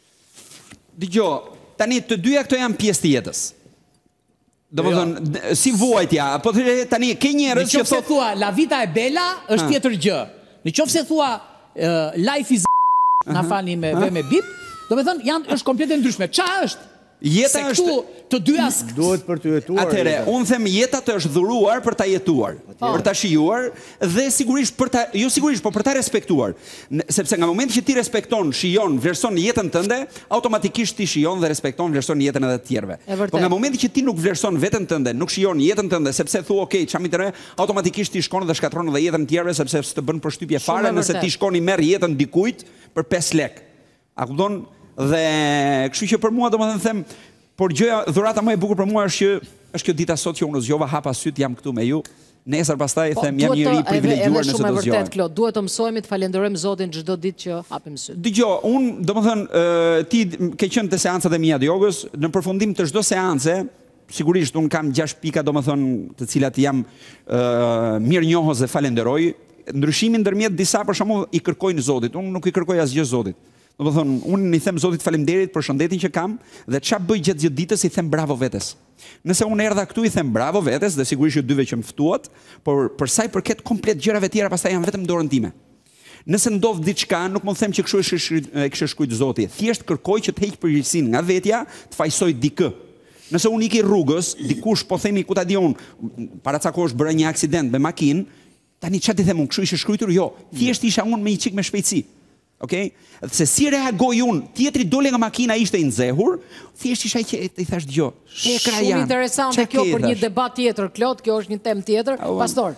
Dgjoj, tani të dyja këto janë pjesë të jetës. Domethënë, si vuajtja, po tani ke njerëz që thotë thua la vita e bella është tjetër gjë. Nëse thua life is na falni me bip, domethënë është komplet e ndryshme. Ç'a është? Jeta është të dyja duhet për të jetuar. Atëre, unë them jeta të është dhuruar për ta jetuar, për ta shijuar dhe sigurisht për ta, jo sigurisht, por për ta respektuar. Sepse nga momenti që ti respekton, shijon, vlerëson jetën tënde, automatikisht ti shijon dhe respekton, vlerëson jetën edhe të tjerëve. Por nga momenti që ti nuk vlerëson veten tënde, nuk shijon jetën tënde, sepse thua, "Ok, çam i tërë", automatikisht ti shkon dhe shkatron edhe jetën e tjerëve sepse s'të bën përshtypje fare nëse ti shkon i merr jetën dikujt për 5 lekë. A kupton? Dhe kështu që për mua domethënë them, por gjëja dhurata më e bukur për mua është kjo dita sot që unë zgjova hapa syt, jam këtu me ju. Nesër pastaj them jam njëri i privilegjuar nëse do zgjohem. Klod, duhet të mësojmë të falenderojmë Zotin çdo ditë që hapim syt. Dgjoj, unë domethënë ti ke qenë te seancat e mia të jogës, në përfundim të çdo seance, sigurisht unë kam 6 pika domethënë të cilat jam mirënjohës dhe falenderoj. Ndryshimi ndërmjet disa për shembull i kërkojnë Zotit, unë nuk i kërkoj asgjë Zotit. Do të thonë, unë i them Zotit faleminderit për shëndetin që kam dhe ç'a bëj gjatë ditës i them bravo vetes. Nëse unë erdha këtu i them bravo vetes dhe sigurisht ju dyve që më ftuat, por për sa i përket komplet gjërave tjera pastaj janë vetëm dorën time. Nëse ndodh diçka, nuk mund të them që kështu e kishte shkruajtur Zoti. Thjesht kërkoj që të heq përgjegjësinë nga vetja, të fajsoj dikë. Nëse unë iki rrugës, dikush po themi ku ta di unë, para ca kohësh bëra një aksident me makinë, tani ç'a ti them unë, kështu ishte shkruajtur? Jo, thjesht isha unë me një çik me shpejtësi. Okej? Se si reagoj unë, tjetri dole nga makina ishte i nxehur, thjesht isha që i thash dëgjoj. Shumë interesante kjo për një debat tjetër, Klot, kjo është një temë tjetër. Pastor.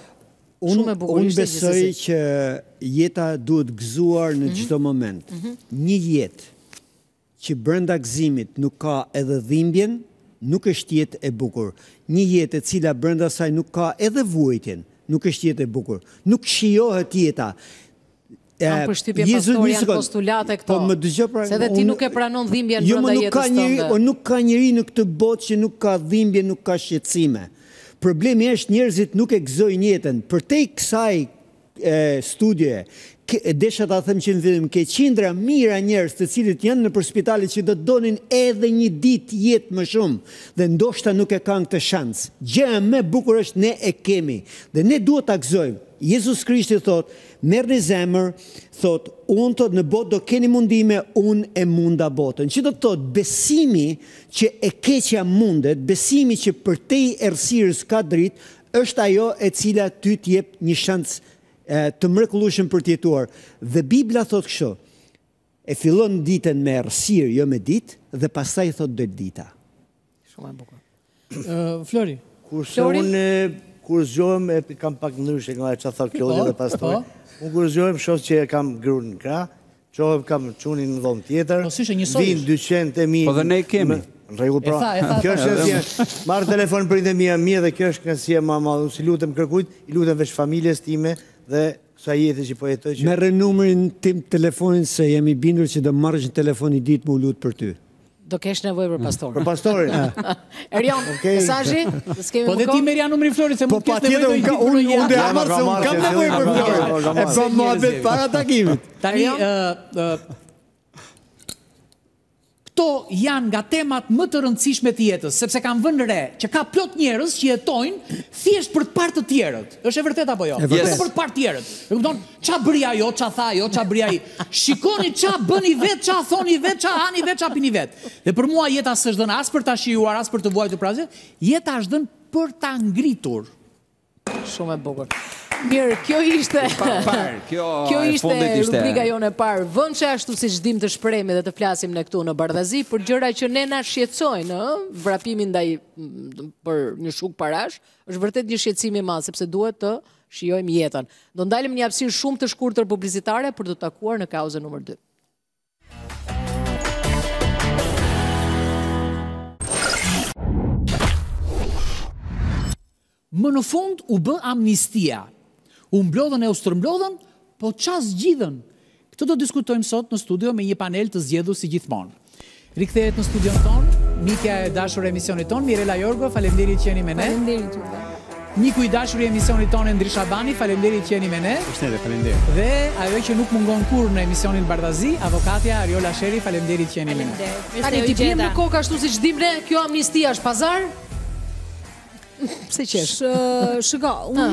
Unë besoj që jeta duhet gëzuar në çdo moment. Një jetë që brenda gëzimit nuk ka edhe dhimbjen, nuk është jetë e bukur. Një jetë e cila brenda saj nuk ka edhe vuajtjen, nuk është jetë e bukur. Nuk shijohet jeta. Kam përshtypje pastor janë postulate këto. Se dhe ti nuk e pranon dhimbjen brenda jetës tënde. Nuk ka njeri në këtë botë që nuk ka dhimbje, nuk ka shqetësime. Problemi është njerëzit nuk e gëzojnë jetën. Për te kësaj studie, desha ta them që në fillim, ke qindra mira njerëz të cilët janë në për spitalet që do të donin edhe një ditë jetë më shumë dhe ndoshta nuk e kanë këtë shans. Gjëja më e bukur është ne e kemi dhe ne duhet ta gëzojmë. Jezus Krishti thot, merrni zemër, thot, unë thot në botë do keni mundime, unë e munda botën. Që do të thot, besimi që e keqja mundet, besimi që për te i errësirës ka dritë, është ajo e cila ty t'jep një shans të mrekullueshëm për të jetuar. Dhe Bibla thot kështu, e fillon ditën me errësirë, jo me ditë, dhe pastaj thot do dita. Shumë e bukur. Flori. Kurse unë kur zgjohem e kam pak ndryshe nga çfarë thot Klodi dhe pastori. Unë kur zgjohem shoh që e kam gruan në krah, çohem kam çunin në dhomë tjetër. Vin 200.000. Po dhe ne kemi. Në rregull pra. Kjo është marr telefon prindë mia dhe kjo është kënaqësia më e madhe. Unë si lutem kërkujt, i lutem veç familjes time dhe kësaj jete që po jetoj. Merr numrin tim telefonin se jam i bindur që do marrësh një telefon i ditë më lut për ty. Do kesh nevojë për pastorin. Për pastorin. Erion, mesazhi? Po dhe ti merja numrin Florit se mund të kesh nevojë për unë do ja marr se unë kam nevojë për Florin. E bëm mohabet para takimit. Tani këto janë nga temat më të rëndësishme të jetës, sepse kam vënë re që ka plot njerëz që jetojnë thjesht për të parë të tjerët. Është e vërtetë apo jo? Thjesht për të parë të tjerët. E kupton? Ç'a bëri ajo, ç'a tha ajo, ç'a bëri ai. Shikoni ç'a bëni vet, ç'a thoni vet, ç'a hani vet, ç'a pini vet. Dhe për mua jeta s'është dhënë as për ta shijuar, as për të vuajtur prazë, jeta është dhënë për ta ngritur. Shumë e bukur. Mirë, kjo ishte rubrika jonë e parë. Vënë që ashtu si çdim të shprehemi dhe të flasim ne këtu në Bardhazi për gjëra që ne na shqetësojnë, vrapimin ndaj për një shuk parash, është vërtet një shqetësim i madh sepse duhet të shijojmë jetën. Do ndalim një hapësirë shumë të shkurtër publicitare për të takuar në kauzën numër 2. Më në fund u bë amnistia. U mblodhën e u stërmblodhën, po qa zgjidhen? Këtë do diskutojmë sot në studio me një panel të zgjedhur si gjithmonë. Rikthehet në studion tonë, mikja e dashur e emisionit tonë, Mirela Jorgo, faleminderit që jeni me ne. Faleminderit juve. Miku i dashur i emisionit tonë, Endri Shabani, faleminderit që jeni me ne. Faleminderit. Dhe ajo që nuk mungon kur në emisionin Bardhazi, avokatja Ariola Sheri, faleminderit që jeni me ne. Tani ti bjem në kokë ashtu si çdim ne, kjo amnistia është pazar? Pse qesh? Shiko,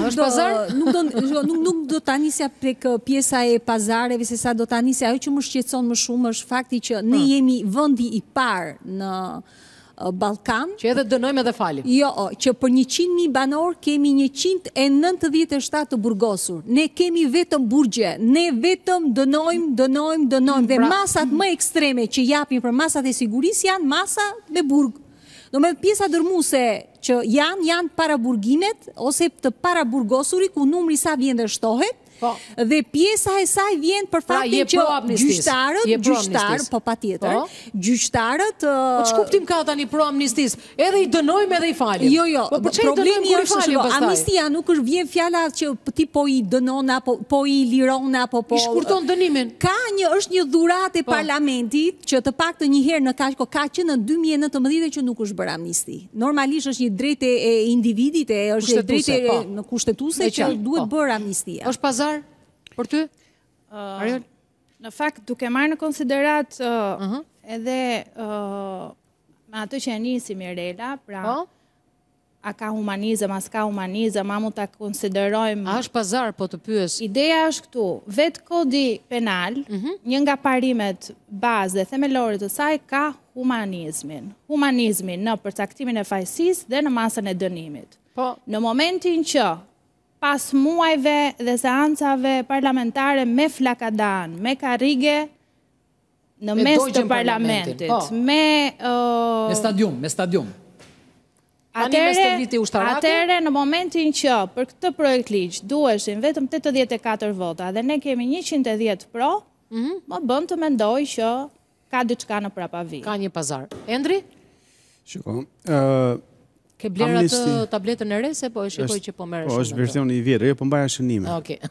nuk do ta nisja prek pjesa e pazareve, se sa do ta nisja ajo që më shqetëson më shumë është fakti që ne jemi vendi i parë në Ballkan. Që edhe dënojmë edhe falim. Jo, që për 100.000 banor kemi 197 të burgosur. Ne kemi vetëm burgje, ne vetëm dënojmë, dhe masat më ekstreme që japin për masat e sigurisë janë masa me burg. Do me pjesa dërmuese që janë para burgimet ose të para burgosurit ku numri sa vjen dhe shtohet, dhe pjesa e saj vjen për faktin që gjyqtarët, po patjetër, gjyqtarët... Po ç'kuptim ka tani pro amnistis? Edhe i dënojmë edhe i falim. Jo, problemi është që amnistia nuk është vjen fjala që ti po i dënon, apo po i liron, apo po... I shkurton dënimin. Është një dhuratë e parlamentit që të paktën një herë në kaq ka që në 2019 që nuk është bërë amnisti. Normalisht është një drejtë e individit, është drejtë në kushtetuese që duhet bërë amnistia. Është pazar për ty? Ariel? Në fakt, duke marrë në konsiderat edhe me atë që e nisi Mirela, pra a ka humanizëm, a s'ka humanizëm, a mund ta konsiderojmë... A është pazar, po të pyes? Ideja është këtu, vetë kodi penal, një nga parimet bazë dhe themelore të saj ka humanizmin. Humanizmin në përcaktimin e fajësisë dhe në masën e dënimit. Në momentin që pas muajve dhe seancave parlamentare me flakadan, me karrige, në mes të parlamentit, me stadium. Atere në momentin që për këtë projekt ligj duheshin vetëm 84 vota dhe ne kemi 110 pro, më bën të mendoj që ka diçka në prapavi. Ka një pazar. Endri? Shiko, ke bler atë tabletën e re se po e shikoj që po merresh? Po, është versioni i vjetër, po mbaja shënime. Okej.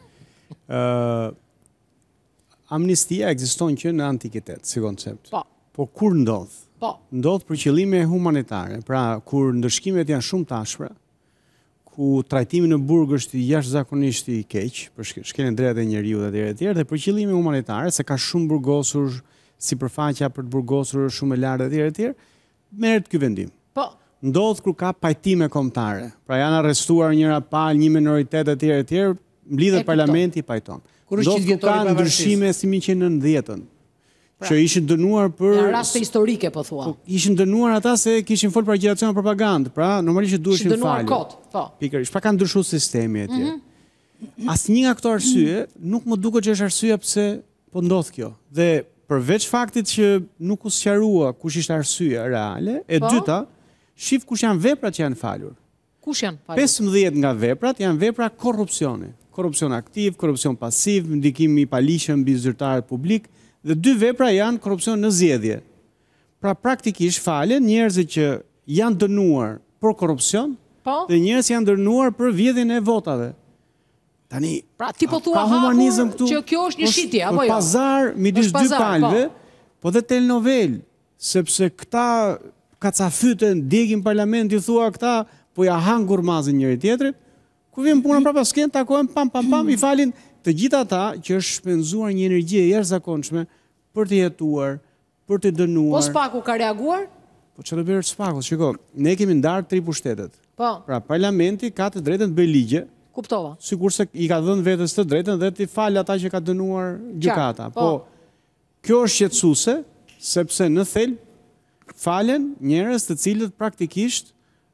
Amnistia ekziston që në antikitet, si koncept. Po kur ndodh? Ndodh për qëllime humanitare, pra kur ndëshkimet janë shumë tashpra, ku trajtimi në burg është jashtëzakonisht i keq, për shkeljen drejtë e njeriut dhe tjerë, dhe për qëllime humanitare, se ka shumë burgosur, sipërfaqja për të burgosur shumë e lartë dhe tjerë, merret ky vendim. Ndodh kur ka pajtime kombëtare, pra janë arrestuar njëra palë, një minoritet e tjerë, mblidhet parlamenti i pajton. Ndodh kur ka ndryshime si 1990-ën. Që ishin dënuar për... Në raste historike, po thua. Ishin dënuar ata se kishin folë për agitacion propagandë, pra normalisht që duheshin falur. Ishin dënuar kot, Pikërisht, pra kanë ndryshuar sistemi e tjerë. Asnjë nga këto arsye nuk më duket që është arsyeja pse po ndodh kjo. Dhe përveç faktit që nuk u sqarua kush ishte arsyeja reale, e dyta, shif kush janë veprat që janë falur. Kush janë falur? 15 nga veprat janë vepra korrupsioni. Korrupsion aktiv, korrupsion pasiv, ndikimi i paligjshëm mbi zyrtarët publik. Dhe 2 vepra janë korrupsion në zgjedhje. Pra praktikisht falen njerëzit që janë dënuar për korrupsion dhe njerëz janë dënuar për vjedhjen e votave. Tani, pra ti po thua humanizëm këtu që kjo është një shitje apo jo? Pazar midis 2 palëve, po dhe telenovel, sepse këta kacafyten djegin parlament i thua këta po ja han gurmazin njëri tjetrit, ku vjen puna prapa s'ken takohen pam i falin të gjitha ata që është shpenzuar një energji e jashtëzakonshme për të jetuar, për të dënuar. Po Spaku ka reaguar? Po çfarë bëri Spaku? Shiko, ne kemi ndarë 3 pushtetet. Pra parlamenti ka të drejtën të bëjë ligje. Kuptova. Sigurisht se i ka dhënë vetes të drejtën dhe të falë ata që ka dënuar gjykata. Po kjo është shqetësuese sepse në thelb falen njerëz të cilët praktikisht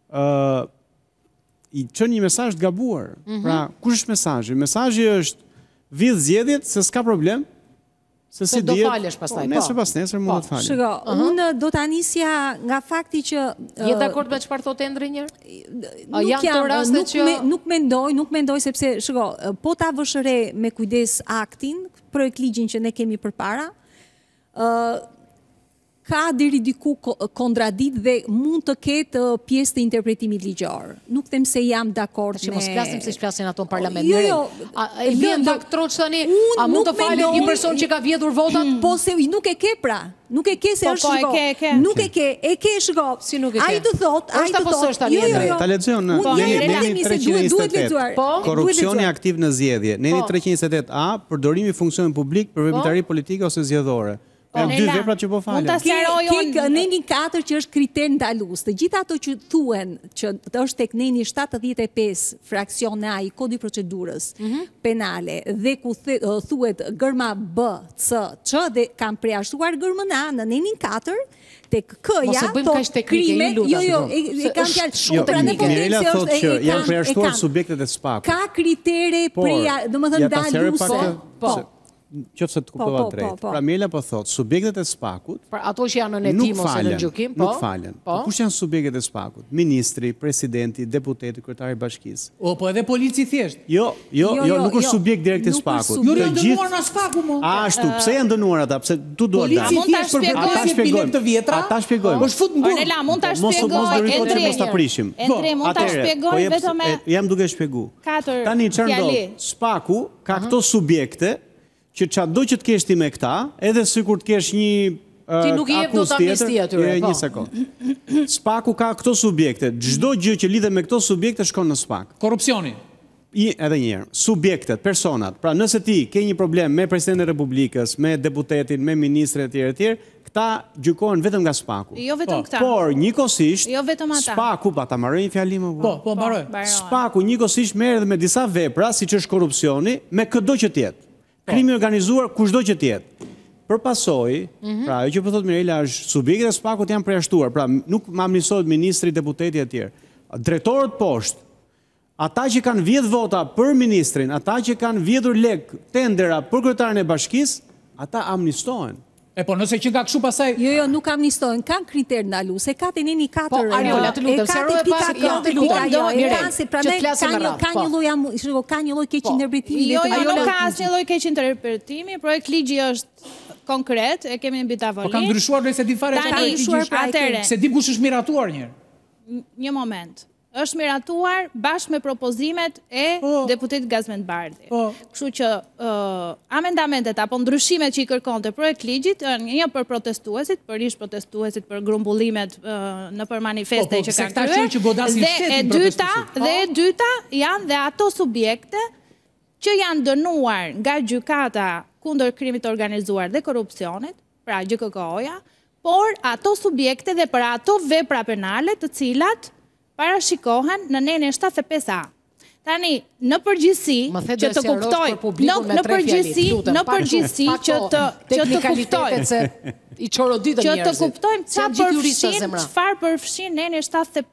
i çon një mesazh të gabuar. Pra kush është mesazhi? Mesazhi është vidh zgjedhjet se s'ka problem. Se do falesh pastaj. Nesër pas nesër mund të falem. Shiko, unë do ta nisja nga fakti që je dakord me çfarë thotë Endri një herë? Janë të raste që nuk mendoj sepse shiko, po ta vësh re me kujdes aktin, projekt ligjin që ne kemi përpara, ka deri diku kontradiktë dhe mund të ketë pjesë të interpretimit ligjor. Nuk them se jam dakord me... Mos flasim se flasin ato në parlament. E vjen vakt troç tani, a mund të falet një person që ka vjedhur votat? Po se nuk e ke pra. Nuk e ke se është shiko. Nuk e ke, shiko. Si nuk e ke? Ai të thot, Ta lexon neni 328. Korrupsioni aktiv në zgjedhje. Neni 328A, përdorimi i funksionit publik për veprimtari politike ose zgjedhore. Janë 2 veprat që po falen. Ke neni 4 që është kriter ndalues. Të gjitha ato që thuhen që është tek neni 75 fraksion A i kodi procedurës penale dhe ku thuhet gërma B, C, Ç dhe kanë përjashtuar gërmën A në nenin 4 tek K-ja, krimet, e kanë fjalë shumë pra në Mirela thotë që janë përjashtuar subjektet e SPAK. Ka kritere domethënë ndaluese. Qofse të kuptova drejt. Pra Mirela po thot, subjektet e SPAK-ut, pra ato që janë në hetim ose në gjykim, nuk falen. Kush janë subjektet e SPAK-ut? Ministri, presidenti, deputeti, kryetari i bashkisë. Po edhe polici thjesht. Jo, nuk është subjekt direkt i SPAK-ut. Jo, janë dënuar në SPAK-u mo. Ashtu, pse janë dënuar ata? Pse tu duhet da? Polici thjesht për përkatësje bilet të vjetra. Ata shpjegojmë. Është fut mbyll. Ornela, mund ta shpjegoj mos ta prishim. Endre, mund ta shpjegoj vetëm jam duke shpjeguar. Tani çfarë ndodh? SPAK-u ka këto subjekte që çdo që të kesh ti me këta, edhe sikur të kesh një ti nuk i jep dot amnistia atyre. Një sekond. SPAK-u ka këto subjekte. Çdo gjë që lidhet me këto subjekte shkon në SPAK. Korrupsioni. edhe një herë, subjektet, personat. Pra nëse ti ke një problem me Presidentin e Republikës, me deputetin, me ministrin etj, këta gjykohen vetëm nga SPAK-u. Jo vetëm këta. Por njëkohësisht, jo vetëm ata. SPAK-u, ta marrë një fjalim. Po, mbaroj. SPAK-u njëkohësisht merr edhe me disa vepra, siç është korrupsioni, me çdo që tjetë. Krimi organizuar kushdo që tjetë. Për pasojë, pra ajo që po thotë Mirela është subjektet e SPAK-ut janë përjashtuar, pra nuk më amnistohet ministri, deputeti etj. Drejtorët poshtë, ata që kanë vjedhur vota për ministrin, ata që kanë vjedhur lek tendera për kryetarin e bashkisë, ata amnistohen. Po nëse që nga kështu pasaj... Jo, nuk amnistohen, kanë kriter ndaluese, ka të nini 4. Po, Ariola, të lutem, se rrë e pas, ka një lloj keq interpretimi. Jo, nuk ka asnjë lloj keq interpretimi, projekt ligji është konkret, e kemi mbi tavolin. Po ka ndryshuar nëse di fare se di kush është miratuar një. Një moment. Është miratuar bashkë me propozimet e deputetit Gazmend Bardhi. Kështu që amendamentet apo ndryshimet që i kërkonte projekt ligjit, një për protestuesit, për ish protestuesit, për grumbullimet në për manifeste që kanë kryer. Dhe e dyta janë dhe ato subjekte që janë dënuar nga gjykata kundër krimit organizuar dhe korrupsionit, pra GKK-ja, por ato subjekte dhe për ato vepra penale të cilat parashikohen në nenën 75A. Tani, në përgjithësi, që të kuptoj, në përgjithësi që të kuptoj, që të kuptojmë çfarë përfshin nenën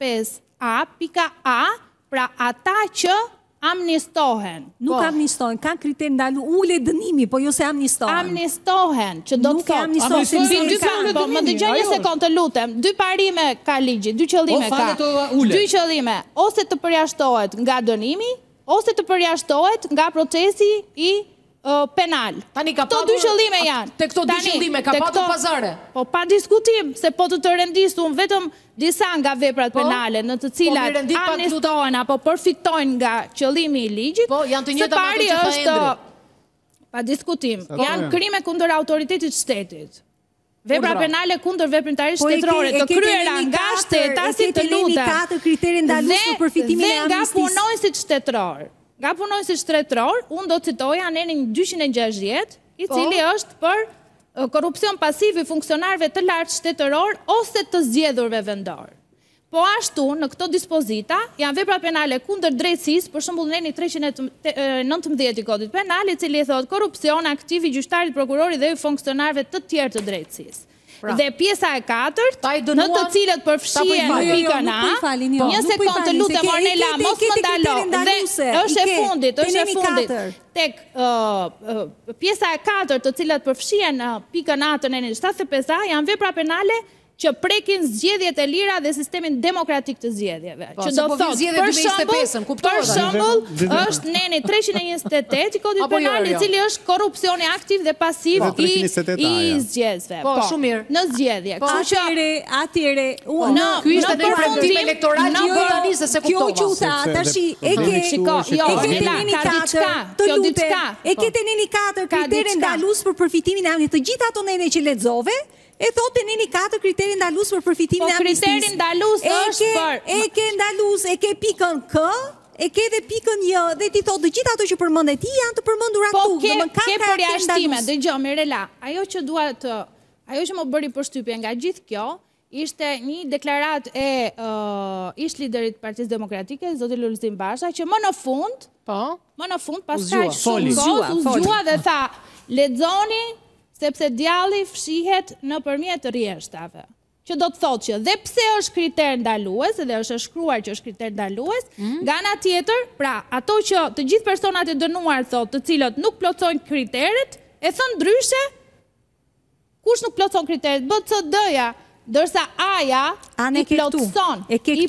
75A, pra ata që amnistohen. Nuk amnistohen, kanë kriter ndalu, ule dënimi, po jo se amnistohen. Amnistohen, që do të thotë. Më dëgjoj një sekondë, të lutem. 2 parime ka ligji, 2 qëllime ka. 2 qëllime, ose të përjashtohet nga dënimi, ose të përjashtohet nga procesi i penal. Këto 2 qëllime janë. Te këto 2 qëllime ka patur pazare. Po pa diskutim, se po të rendisum vetëm disa nga veprat penale në të cilat amnistohen apo përfitojnë nga qëllimi i ligjit, se pari është pa diskutim, janë krime kundër autoritetit shtetit. Vepra penale kundër veprimtarisë shtetërore të kryera nga shtetasi, të lutem, dhe nga punonësit shtetëror. Nga punonësit shtetëror, unë do citoj anenin 260, i cili është për korrupsion pasiv i funksionarëve të lartë shtetëror ose të zgjedhurve vendor. Po ashtu, në këto dispozita, janë vepra penale kundër drejtësisë, për shembull neni 319 i Kodit Penal, i cili thotë korrupsion aktiv i gjyqtarit, prokurorit dhe i funksionarëve të tjerë të drejtësisë. Dhe pjesa e 4, në të cilët përfshihen pikën A, një sekondë të lutem Ornela, mos më ndalo, dhe është e fundit, tek pjesa e 4 të cilat përfshihen pikën A të nenit 75A, janë vepra penale që prekin zgjedhjet e lira dhe sistemin demokratik të zgjedhjeve. Që do thotë, për shembull, është neni 328 i Kodit Penal, i cili është korrupsioni aktiv dhe pasiv i zgjedhjeve. Po, shumë mirë. Në zgjedhje. Atëre, ky ishte në përfundim elektoral që ju tani se kuptova. Kjo që tha, tash e ke teneni 4 kriterë ndalues për përfitimin e amnistisë. Të gjitha ato nene që lexove, e thotë neni 4 kriteri ndalus për përfitimin e amnistisë. Po kriteri ndalus është për... E ke ndalus, e ke pikën K, e ke dhe pikën J, dhe ti thotë gjitha ato që përmëndet ti janë të përmëndur atu. Po ke përjashtime, dhe gjo, Mirela, ajo që më bëri përshtypje nga gjithë kjo, ishte një deklarat e ish liderit Partisë Demokratike, Zoti Lulzim Basha, që më në fund, pas ka shumë kohë, u zgjua dhe tha, lexoni sepse djalli fshihet në përmjet rjeshtave. Që do të thotë që dhe pse është kriter ndalues, dhe është shkruar që është kriter ndalues, nga ana tjetër, pra ato që të gjithë personat e dënuar thotë, të cilët nuk plotësojnë kriteret, e thënë ndryshe, kush nuk plotëson kriteret, BCD-ja, dërsa A-ja i plotëson. E ke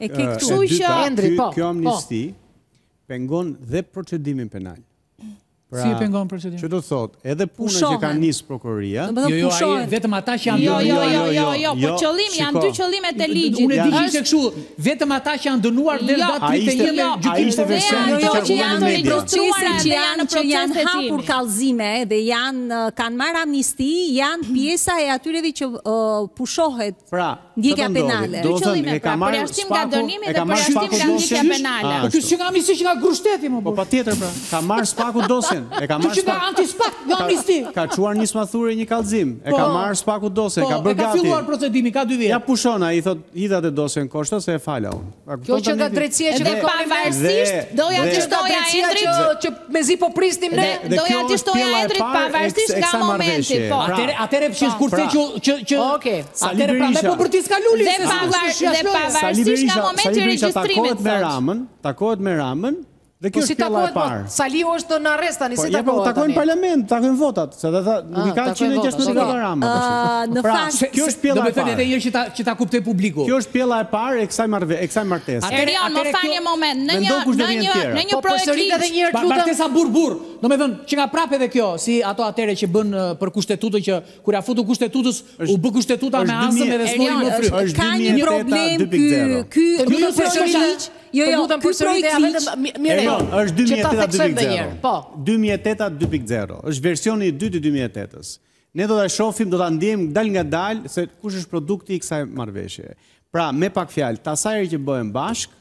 këtu. Kjo amnisti pengon dhe procedimin penal. Si e pengon procedimi? Që do të thotë, edhe puna që ka nisë prokuroria. Jo, vetëm ata që janë Jo, po qëllimi janë dy qëllimet e ligjit. Unë e di ishte kështu, vetëm ata që janë dënuar deri datë 31 me gjykim të versioni që janë në procesin që janë hapur hapur kallëzime dhe kanë marrë amnisti, janë pjesa e atyreve që pushohet ndjekja penale. Dy qëllime, pra përjashtim nga dënimi dhe përjashtim nga ndjekja penale. Po ky që nga amnisti që nga grushteti më. Po patjetër pra, ka marrë Spaku dosjen. E ka marrë Spaku anti-spak, nga amnisti. Ka çuar nismathure një kallëzim. E ka marrë Spaku dosjen, ka bërë gati. Ka filluar procedimi, ka 2 vjet. Ja pushon ai, thot, hidhat e dosjen Koshta se e fala unë. Kjo që nga drejtësia që pavarësisht doja të shtoja Endrit që mezi po prisnim ne. Doja të shtoja Endrit pavarësisht nga momenti, po. Atëre që kurse që atëre pra me po për ti ska luli. Dhe pavarësisht nga momenti i regjistrimit. Takohet me Ramën. Dhe kjo është pjella e parë. Saliu është në arrest tani, si takohet? Po takojnë parlament, takojnë votat, se ata nuk i ka 164 Rama. Në fakt, kjo është pjella e parë. Do të thënë edhe herë që ta kuptoj publiku. Kjo është pjella e parë e kësaj martese. Erion, më fal një moment, në një projekt ligj. Martesa burr. Do të thënë që nga prapë edhe kjo, si ato atëre që bën për kushtetutën që kur ja futu kushtetutës u bë kushtetuta me asëm edhe smori më fry. Ka një problem ky Jo, ky projekt është 2008 2.0. Po. 2008 2.0. Është versioni i dytë i 2008-s. Ne do ta shohim, do ta ndjejmë dal nga dal se kush është produkti i kësaj marrëveshje. Pra, me pak fjalë, tasajri që bëhen bashk,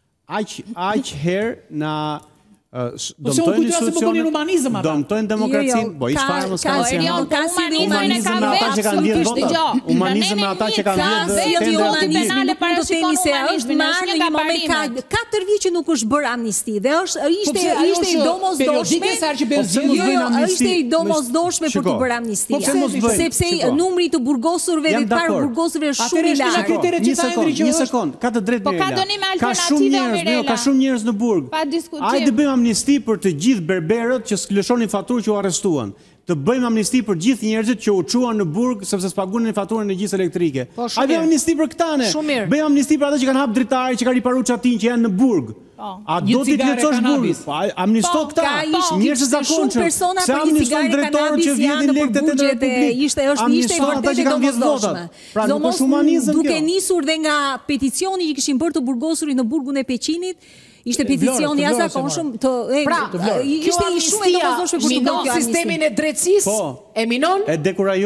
aq herë na dëmtojnë institucionin, dëmtojnë demokracinë, po i çfarë mos ka si humanizëm me ata që kanë vjedhur votat. Humanizëm me ata që kanë vjedhur penale para është marrë në një moment ka 4 vjet që nuk është bërë amnisti dhe ishte i domosdoshme. Ishte i domosdoshme për të bërë amnistia. Sepse numri të burgosurve dhe të parë burgosurve është shumë i lartë. Një sekond, ka të drejtë Mirela. Ka shumë njerëz në burg. Pa diskutim. Amnisti për të gjithë berberët që lëshonin faturë që u arrestuan. Të bëjmë amnisti për gjithë njerëzit që u çuan në burg sepse s'pagunin faturën e energjisë elektrike. A bëjmë amnisti për këtane? Bëjmë amnisti për ata që kanë hap dritare, që kanë riparuar çatin, që janë në burg. A do ti të lecosh burg? Amnisto këta. Njerëz të zakonshëm. Se amniston drejtorët që vjedhin lekët e drejtë publik. Ishte vërtet e domosdoshme. Pra nuk është humanizëm kjo. Duke nisur dhe nga peticioni që kishin bërë të burgosurit në burgun e Peqinit, ishte peticioni jashtëzakonshëm të ishte i shumë e domosdoshme për të bërë sistemin e drejtësisë. E minon? E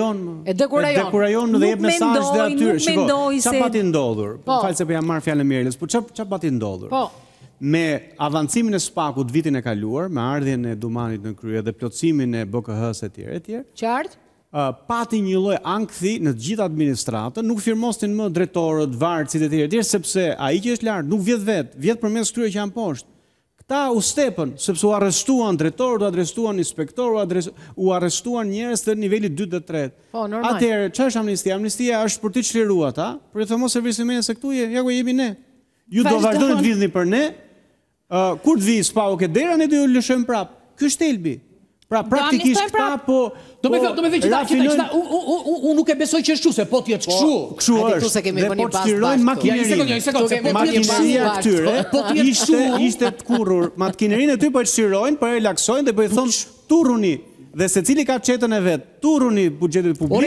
dekurajon dhe jep mesazh dhe aty. Shikoj, çfarë pati ndodhur? Fal se po jam marr fjalën e Mirelës, por çfarë pati ndodhur? Me avancimin e Spakut vitin e kaluar, me ardhjen e Dumanit në krye dhe plotësimin e BKH-s etj. Qartë? Pati një lloj ankthi në të gjithë administratën, nuk firmosnin më drejtorët, varësit etj. Sepse ai që është lart nuk vjet përmes këtyre që janë poshtë. Këta u stepën sepse u arrestuan drejtorët, u arrestuan inspektorët, u arrestuan njerëz të nivelit 2 dhe 3. Po, normal. Atëherë, ç'është amnistia? Amnistia është për të çliruar ata, por i thomos servisin me se këtu ja ku jemi ne. Ju do vazhdoni të vjedhni për ne. Kur të vi Spaku ke dera ne do ju lëshojmë prap. Ky është thelbi. Pra praktikisht këta po do me thënë që unë nuk e besoj që është kështu, se po të jetë kështu. Kështu është. Dhe po të shtirojnë makinerinë. Makineria këtyre ishte të kurrur. Makinerinë e ty po e shtirojnë, po e relaksojnë dhe po i thonë turruni. Dhe secili ka çetën e vet, turruni buxhetit publik.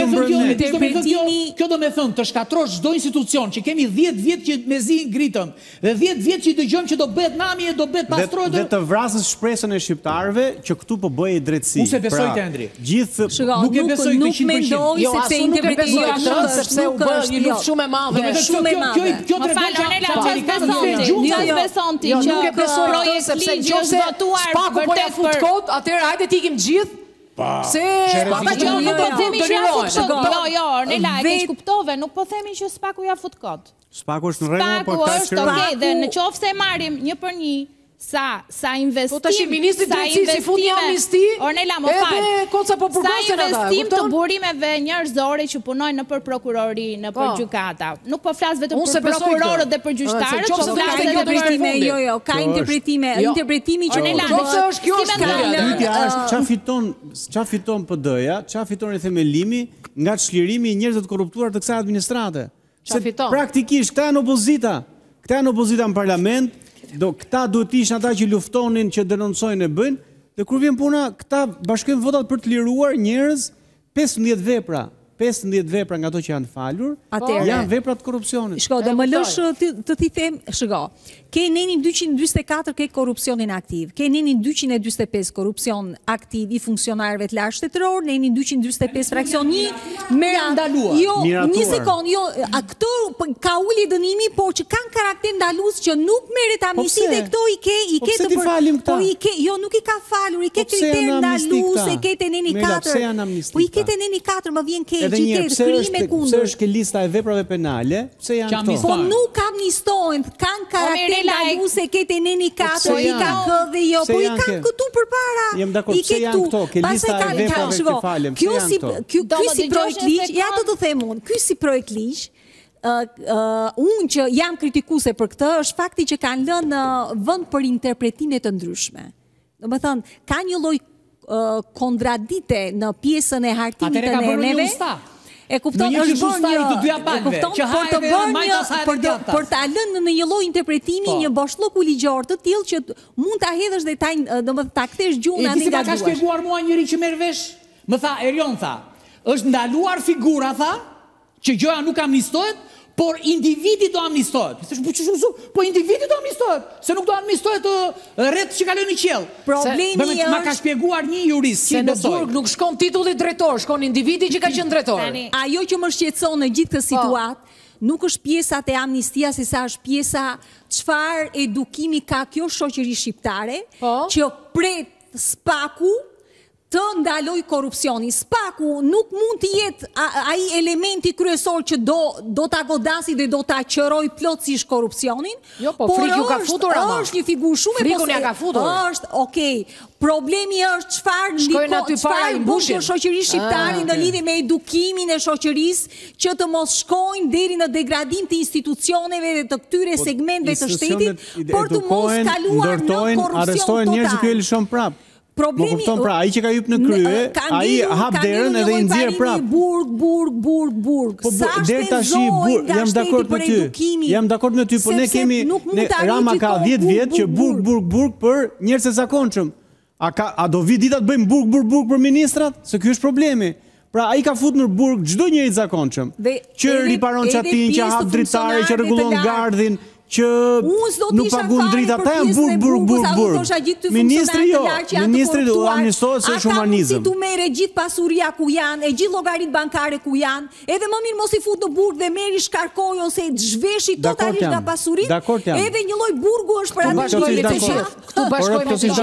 Kjo do me thënë të shkatrosh çdo institucion që kemi 10 vjet që mezi ngritëm dhe 10 vjet që dëgjojmë që do bëhet namje, do bëhet pastrohet. Dhe të vrasësh shpresën e shqiptarëve që këtu po bëhej drejtësi. Unë se besoj te Endri. Gjithë nuk e besoj të 100%. Jo, sepse interpretimi sepse u bë një luftë shumë e madhe. Kjo tregon që nuk e besoj sepse nëse Spaku po ja fut kot, atëherë hajde të ikim gjithë. Se ata që nuk po themi që ja fut kot. Jo, Ornela, e ke kuptove, nuk po themi që Spaku ja fut kot. Spaku është në rregull, por ka është okay, dhe në qoftë se marrim 1 për 1 sa investim. Po tash ministri i drejtësisë si fut një amnisti. Ornela, më fal. Edhe koca po përgosen ata. Sa investim të burimeve njerëzore që punojnë nëpër prokurori, nëpër gjykata. Nuk po flas vetëm për prokurorët dhe për gjyqtarët, po flas edhe për jo, ka interpretime, interpretimi që është kjo ç'a fiton PD-ja, ç'a fiton themelimi nga çlirimi i njerëzve të korruptuar të kësaj administrate. Se praktikisht këta janë opozita. Këta janë opozita në parlament. Këta duhet të ishin ata që luftonin, që denoncojnë e bëjnë, Dhe kur vjen puna, këta bashkojnë votat për të liruar njerëz 15 vepra nga ato që janë falur, janë vepra të korrupsionit. Shko, do më lësh të ti them, shko, ke nenin 244 ke korrupsionin aktiv, ke nenin 245 korrupsion aktiv i funksionarëve të lartë shtetëror, nenin 245 fraksion 1, ndaluar. Jo, një sekond, jo, këto ka uli dënimi, por që kanë karakter ndalues që nuk merret amnisti dhe këto i ke të për, po i ke, jo nuk i ka falur, i ke kriter ndalues, i ke te neni 4. Po i ke te neni 4, më vjen keq. Edhe një, pse është ke lista e veprave penale, pse janë këto? Po nuk amnistojnë, kanë karakter ndalues, e ke te neni 4, i ka kë dhe jo, po i kanë këtu përpara. Jem dakord, pse janë këto? Ke lista e veprave që falem, pse janë këto? Ky si projekt ligj, ja do të them unë, ky si projekt ligj, unë që jam kritikuese për këtë, është fakti që kanë lënë vend për interpretime të ndryshme. Do të thënë, ka një lloj kontradite në pjesën e hartimit të neneve. E kupton, është për ta lënë në një lloj interpretimi një boshllëku ligjor të tillë që mund ta hedhësh dhe ta kthesh gjuhën anë nga ka shpjeguar mua njëri që merr vesh, më tha Erion tha, është ndaluar figura tha, që gjëja nuk amnistohet, por individi do amnistohet. Po individi do amnistohet, se nuk do amnistohet rreth që kalon në qiell. Problemi është ma ka shpjeguar një jurist, se në burg nuk shkon titulli drejtor, shkon individi që ka qenë drejtor. Ajo që më shqetëson në gjithë këtë situatë, nuk është pjesa e amnistia, se sa është pjesa çfarë edukimi ka kjo shoqëri shqiptare, që pret spaku të ndaloj korrupsionin. Spaku nuk mund të jetë ai elementi kryesor që do ta godasi dhe do ta qëroj plotësisht korrupsionin. Jo, po friku ka futur ama. Është një figurë shumë frikun ja ka futur. Është, okay. Problemi është çfarë shoqëri shqiptare në lidhje me edukimin e shoqërisë që të mos shkojnë deri në degradim të institucioneve dhe të këtyre segmenteve të shtetit, por të mos kaluar në korrupsion arrestojnë njerëz që kjo lëshon prap. Problemi pra, ai që ka hyp në krye, ai hap derën edhe i nxjerr prap. Burg. Sa jam dakord me ty. Jam dakord me ty, po ne kemi Rama ka 10 vjet që burg për njerëz të zakonshëm. A do vi dita të bëjmë burg për ministrat? Se ky është problemi. Pra ai ka futur në burg çdo njeri të zakonshëm. Që riparon çatin, që hap dritare, që rregullon gardhin, që nuk pagun drita, ta janë burg. Ministri do amnistohet se është humanizëm. Si tu merre gjithë pasuria ku janë, e gjithë llogaritë bankare ku janë, edhe më mirë mos i fut në burg dhe merri shkarkoj ose zhveshi totalisht nga pasuritë. Edhe një lloj burgu është për atë që të gjithë. Këtu bashkojmë të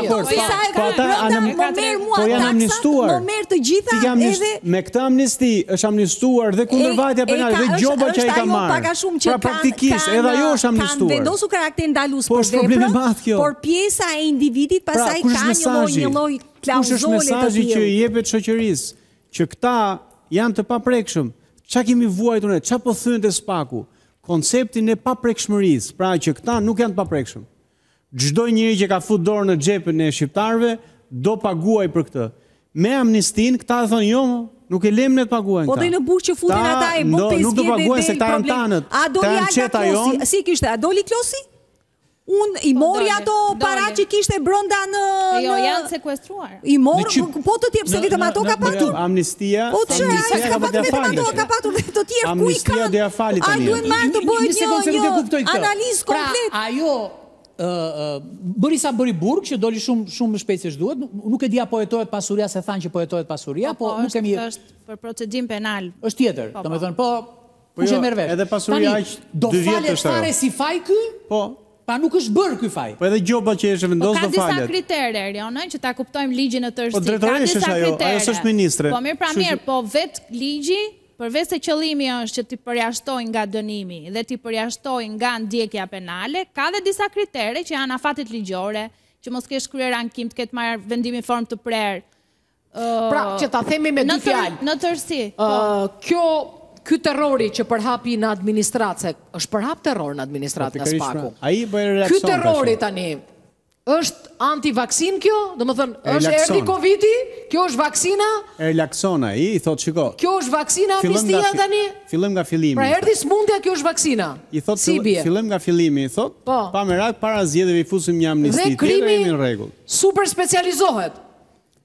gjithë. Po janë amnistuar. Të gjitha edhe me këtë amnisti është amnistuar dhe kundërvajtja penale dhe gjoba që ai ka marrë. Pra praktikisht edhe ajo është amnistuar. Vendosur karakter ndalues për veprën, por pjesa e individit pastaj ka një lloj klauzule të tillë. Kush është mesazhi që i jepet shoqërisë që këta janë të paprekshëm? Çfarë kemi vuajtur ne? Çfarë po thyen te spaku? Konceptin e paprekshmërisë, pra që këta nuk janë të paprekshëm. Çdo njeri që ka futur dorën në xhepin e shqiptarëve do paguaj për këtë. Me amnistin këta thonë jo, nuk e lem ne të paguajnë. Po dhe në burg që futen ata e bën 5 vjet. Nuk do paguajnë se këta janë tanët. A doli Alga Klosi? Si kishte? A doli Klosi? Unë i mori ato para që kishte brenda në... Jo, janë sekuestruar. I mori, po të tjep se vetëm ato ka patur. Amnistia... Po që ka patur vetëm ato ka patur dhe të tjerë ku i kanë. Amnistia dhe a fali të një. A duhet marrë të bëjt një analizë komplet. Ajo... bëri sa bëri burg që doli shumë shpejt se ç'duhet, nuk e di apo hetohet pasuria, se thanë që po hetohet pasuria, po nuk kemi është për procedim penal. Është tjetër, domethënë po kush e merr vesh. Edhe pasuria aq 2 vjet është. Do fare si faj ky? Po. Pa nuk është bërë ky faj. Po edhe gjoba që është vendos do falet. Ka disa kritere, Erion, që ta kuptojmë ligjin në tërësi. Po drejtoresh është ajo është ministre. Po mirë, po vetë ligji përveç se qëllimi është që ti përjashtoj nga dënimi dhe ti përjashtoj nga ndjekja penale, ka dhe disa kritere që janë afatet ligjore, që mos kesh kryer ankim, të ketë marrë vendimin formë të prerë. Pra, që ta themi me dy fjalë. Në tërësi. Ky terrori që përhapi në administratë, është përhap terror në administratë nga spaku. Ky terrori tani është anti-vaksin kjo? Do më thënë, është erdi Covid-i? Kjo është vaksina? Relaksona, i thot shiko. Kjo është vaksina amnistia tani? Fillim nga fillimi. Pra erdi smundja, kjo është vaksina. I thot fillim nga fillimi, i thot, pa me rak para zgjedhjeve i fusim një amnisti, tjetër jemi në rregull. Super specializohet.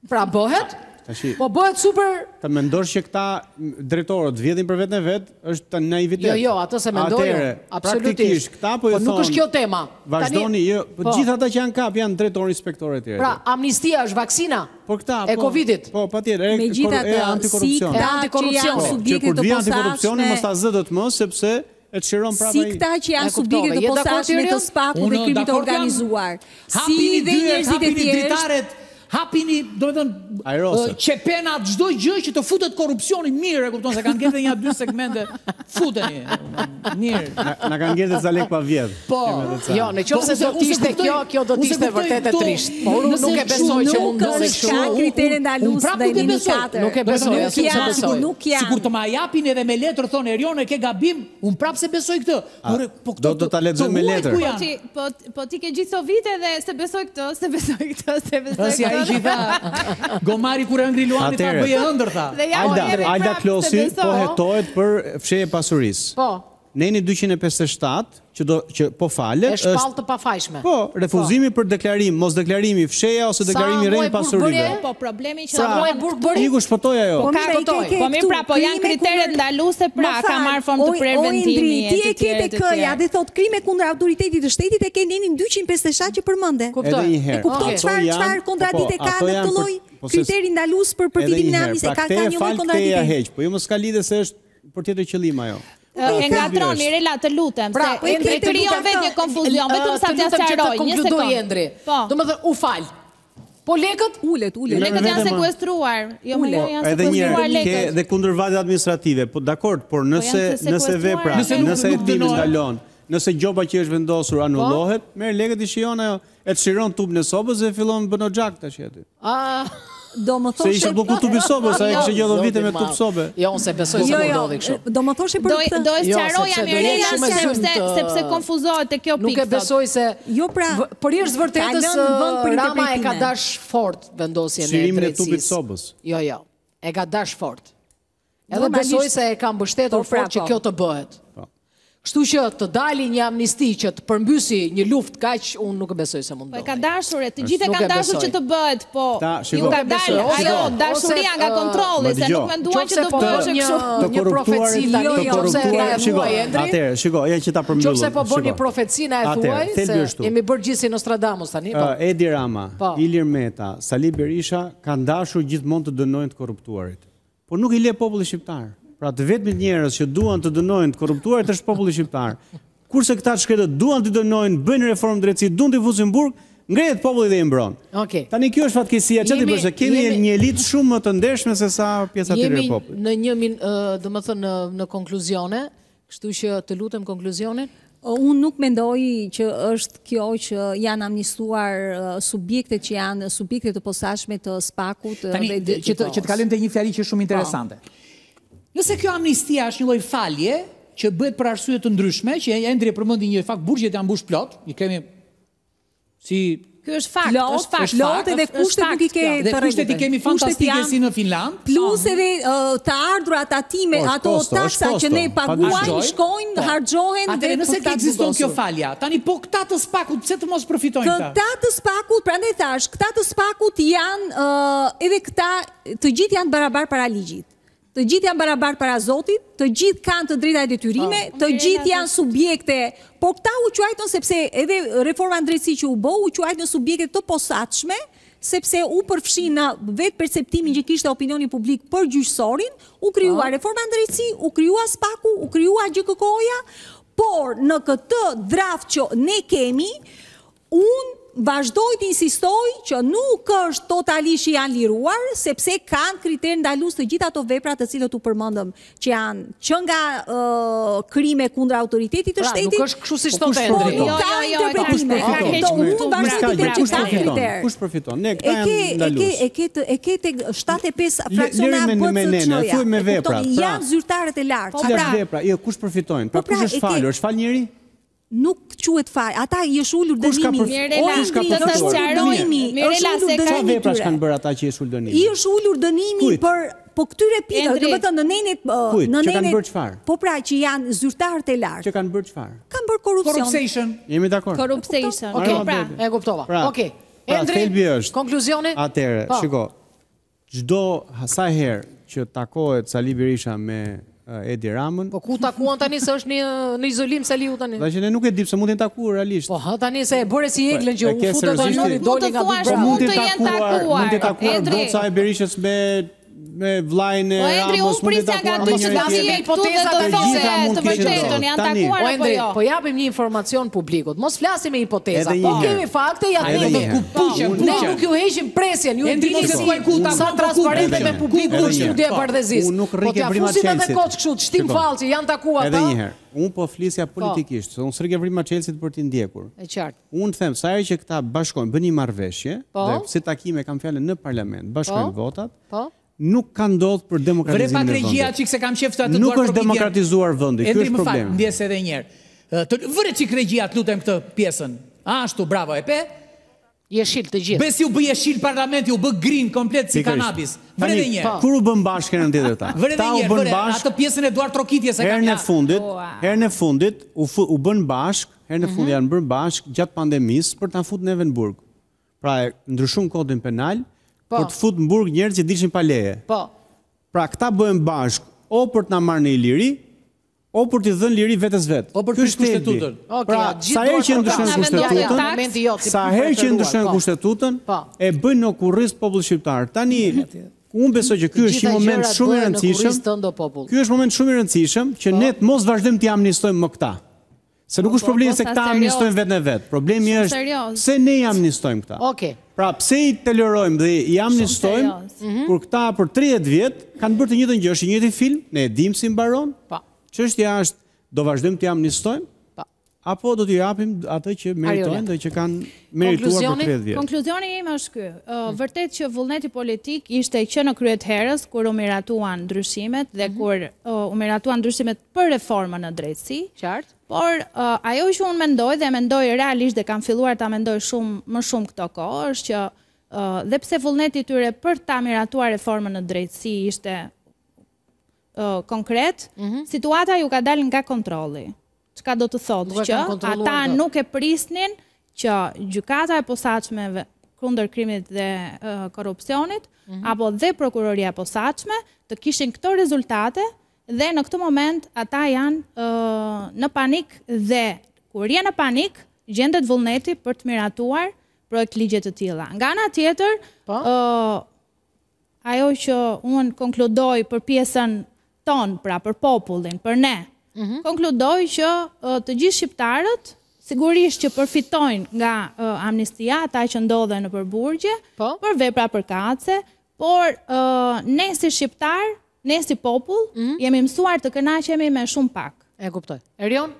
Pra bëhet, po bëhet super... Ta mendosh që këta drejtorët vjedhin për vetën e vet, është naivitet. Jo, ato se mendojnë, absolutisht. Këta po nuk është kjo tema. Vazhdoni, gjithë ata që janë kap janë drejtorë inspektorë të tjerë. Pra, amnistia është vaksina e Covidit. Po, patjetër, e antikorrupsion. E antikorrupsion. Që kur vjen antikorrupsioni mos ta zëdët më sepse e të shiron prapë si këta që janë subjekte të posaçme të SPAK-ut dhe krimit të organizuar. Si dhe njerëzit e thjeshtë. Hapini, do të thënë, qepenat, çdo gjë që të futet korrupsioni mirë, e kupton se kanë gjetur një 2 segmente, futeni. Mirë. Na kanë gjetur za lek pa vjedh. Po. Jo, nëse do të ishte kjo do të ishte vërtet e trisht. Po nuk e besoj që mund të kështu. Ka kritere ndalus dhe linji 4. Nuk e besoj, nuk janë. Sikur të ma japin edhe me letër thonë Erione ke gabim, un prapë se besoj këtë. Do ta lexoj me letër. Po ti ke gjithë vite dhe se besoj këtë, se besoj këtë. Gomari kur e ngri Luani tha bëje ëndër tha. Alda Klosi po hetohet për fshehje pasurisë. Po. Neni 257 që po falet është shpallë të pafajshme. Po, refuzimi për deklarim, mos deklarimi fshehja ose deklarimi rreth pasurive. Po problemi që muaj burgbëri. Iku shpotoi ajo. Po mirë pra, po janë kriteret ndaluese pra ka marrë formë të preventimi. Ti e ke te këja dhe thot krime kundër autoritetit të shtetit e ke nenin 257 që përmende. Edhe një herë. E kupton çfarë kontradikte ka në këtë lloj kriteri ndalus për përfitimin e amnistisë, ka një lloj kontradikte. Po jo mos ka lidhje se është për tjetër qëllim ajo. E ngatron Mirela, të lutem, se Endri krijon vetë një konfuzion, vetëm sa t'ja sqaroj, një sekondë. Domethënë u fal. Po lekët ulet. Lekët janë sekuestruar. Jo, më janë edhe sekuestruar një ke dhe kundërvajtje administrative. Po dakord, por nëse vepra, nëse hetimi ndalon, nëse gjoba që është vendosur anullohet, merr lekët i shijon ajo, e çiron tubin e sobës dhe fillon bën xhak tash aty. Do më thoshë se ishte buku tubi sobës, ai kishte gjetur vite me tub sobe. Jo, unë se besoj se do ndodhi kështu. Do më thoshë për këtë. Do e sqaroja Mirela sepse konfuzohet te kjo pikë. Nuk e besoj se jo pra, për jashtë vërtetës Rama e ka dash fort vendosjen e shirimin e tubit sobës. Jo. E ka dash fort. Edhe besoj se e ka mbështetur fort që kjo të bëhet. Kështu që të dali një amnisti që të përmbysi një luftë kaq, unë nuk e besoj se mund të. Po e ka dashur, të gjithë e kanë dashur që të bëhet, po ju ka dalë ajo dashuria nga kontrolli, se nuk menduan që do bëhet kështu. Një profeci tani, Atëherë, shiko, ja që ta përmbyllim. Nëse po bën një profeci na e thuaj, se jemi bërë gjithë si Nostradamus tani, po. Edi Rama, Ilir Meta, Sali Berisha kanë dashur gjithmonë të dënojnë të korruptuarit. Por nuk i le populli shqiptar. Pra të vetmit njerëz që duan të dënojnë të korruptuarit është populli shqiptar. Kurse këta shkretët duan të dënojnë, bëjnë reformë drejtësi, duan të fusin burg, ngrehet populli dhe i mbron. Tani kjo është fatkeqësia, çfarë bëj se kemi një elitë shumë më të ndershme se sa pjesa tjetër e popullit. Jemi në domethënë në konkluzione, kështu që të lutem konkluzionin. Unë nuk mendoj që është kjo që janë amnistuar subjektet që janë subjekte të posaçme të SPAK-ut. Tani që të kalojmë te një fjali që është shumë interesante. Nëse kjo amnistia është një lloj falje që bëhet për arsye të ndryshme, që Endri e përmendi një fakt, burgjet janë mbush plot, i kemi si ky është fakt, lotë dhe kushtet nuk i ke të rregullt. Kushtet i kemi fantastike si në Finland. Plus edhe të ardhurat atime, ato taksa që ne paguajmë, shkojnë, harxhohen dhe nëse ekziston kjo falja. Tani po këta të SPAK-ut pse të mos përfitojnë këta? Këta të SPAK-ut, prandaj thash, këta të SPAK-ut janë edhe këta, të gjithë janë barabar para ligjit. Të gjithë janë barabar para Zotit, të gjithë kanë të drejta e detyrime, të gjithë janë subjekte, por këta u quajtën sepse edhe reforma drejtësi që u bë, u quajtën subjekte të posaçme, sepse u përfshin në vetë perceptimin që kishte opinioni publik për gjyqësorin, u krijua reforma drejtësi, u krijua SPAK-u, u krijua GKK-ja, por në këtë draft që ne kemi, unë vazhdoj të insistoj që nuk është totalisht që janë liruar, sepse kanë kriter ndalus të gjitha ato vepra të cilët u përmendëm, që janë që nga krime kundër autoritetit të shtetit. Nuk është kështu si thotë Endri. Jo, kush përfiton? Ne këta janë ndalus. E ke tek 75 fraksionat BCC-ja. Thuaj me vepra. Janë zyrtarët e lartë. Cilat vepra? Jo, kush përfitojnë? Pra kush është falur? Është fal njëri? Nuk quhet faj, ata i është ulur dënimi. Mirela, se ka vepra që kanë bërë ata që i është ulur dënimi. I është ulur dënimi po këtyre pikave, do të thënë në nenet që kanë bërë çfarë? Po pra që janë zyrtarët e lartë. Që kanë bërë çfarë? Kanë bërë korrupsion. Corruption. Jemi dakord. Corruption. Okej, pra, e kuptova. Okej. Endri, konkluzioni? Atëherë, shiko, çdo sa herë që takohet Sali Berisha me Edi Ramën. Po ku takuan tani se është në izolim Saliu tani? Dhe që ne nuk e dim se mund të takuar realisht. Po tani se e bëre si eglën që u futën tani doli nga Big Brother. Mund të takuar goca e Berishës me vllajën e Ramës, mund të takuar me njëri tjetrin. Hipoteza të vërtetën janë takuar apo jo? Po japim një informacion publikut. Mos flasim me hipoteza. Po kemi fakte, ja kemi. Ne nuk ju heqim presjen, ju e dini sa transparente me publikun në studio e Bardhezisë. Po t'ja fusim edhe koç kështu, shtim fallçi, janë takuar ata. Edhe një herë. Unë po flisja politikisht, se unë s'rrike vrima Chelsea për t'i ndjekur. E qartë. Unë them, sa herë që këta bashkojnë, bën një marrëveshje, dhe si takime kam fjalën në parlament, bashkojnë votat, nuk ka ndodhur për demokratizimin e vendit. Nuk është demokratizuar vendi, ky është problemi. Ndjes edhe një herë. Vëre çik regjia, lutem këtë pjesën. Ashtu, bravo, e pe? Jeshil të gjithë. Besi u bë jeshil parlamenti, u bë green komplet si kanabis. Vëre edhe një herë. Kur u bën bashkë herën tjetër ta. Vëre edhe një herë, atë pjesën e Eduard Trokitjes e kam. Herën e fundit u bën bashkë, herën e fundit janë bërë bashkë gjatë pandemisë për ta futur neve në burg. Pra ndryshon kodin penal për të futur në burg njerëz që dilshin pa leje. Po. Pra këta bëhen bashkë o për të na marrë në iliri, o për t'i dhënë liri vetes vet. O për të kushtetutën. Pra, sa herë që ndryshon kushtetutën, sa herë që ndryshon kushtetutën, e bëjnë në kurriz popullit shqiptar. Tani, unë besoj që ky është një moment shumë i rëndësishëm. Ky është moment shumë i rëndësishëm që ne mos vazhdojmë të amnistojmë më këta. Se nuk është problemi se këta amnistojmë vetën e vet. Problemi është se ne i amnistojmë këta. Okej. Pra pse i tolerojmë dhe i amnistojmë kur këta për 30 vjet kanë bërë të njëjtën gjë, është i njëjti film, ne e dimë si mbaron. Çështja është, do vazhdojmë të amnistojmë? Apo do t'ju japim atë që meritojnë dhe që kanë merituar për 30 vjet? Konkluzioni im është ky. Vërtet që vullneti politik ishte që në kryet herës kur u miratuan ndryshimet dhe kur u miratuan ndryshimet për reformën në drejtësi. Qartë. Por ajo që unë mendoj dhe mendoj realisht dhe kam filluar ta mendoj më shumë këto kohë është që dhe pse vullneti i tyre për ta miratuar reformën në drejtësi ishte konkret, situata ju ka dalë nga kontrolli. Çka do të thotë që ata nuk e prisnin që gjykata e posaçme kundër krimit dhe korrupsionit apo dhe prokuroria e posaçme të kishin këto rezultate dhe në këtë moment ata janë në panik dhe kur janë në panik gjendet vullneti për të miratuar projekt ligje të tilla. Nga ana tjetër, ajo që unë konkludoj për pjesën tonë, pra për popullin, për ne, konkludoj që të gjithë shqiptarët sigurisht që përfitojnë nga amnistia, ata që ndodhen në përburgje, për vepra përkatëse, por ne si shqiptar, ne si popull, jemi mësuar të kënaqemi me shumë pak. E kuptoj. Erion?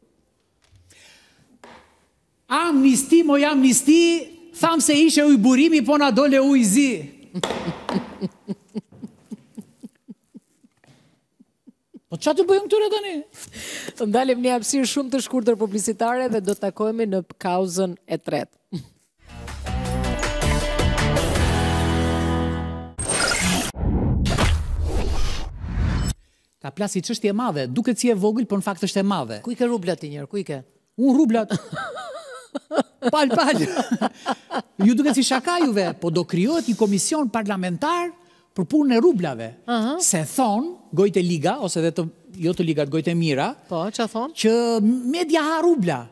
Amnisti, moj amnisti, tham se ishe ujburimi, po na dole ujzi. Po qa të bëjmë këture tani? Të ndalim një hapësirë shumë të shkurtër publicitare dhe do të takojmë në kauzën e tretë. Ka plasi çështje e madhe, duket si e vogël, por në fakt është e madhe. Ku i ke rublat ti njerë? Ku i ke? Unë rublat. Pal. Ju duket si shaka juve, po do krijohet një komision parlamentar për punën e rublave. Se thonë, gojt e liga, ose dhe jo të ligat, gojt e mira, që thonë? Që media ha rubla.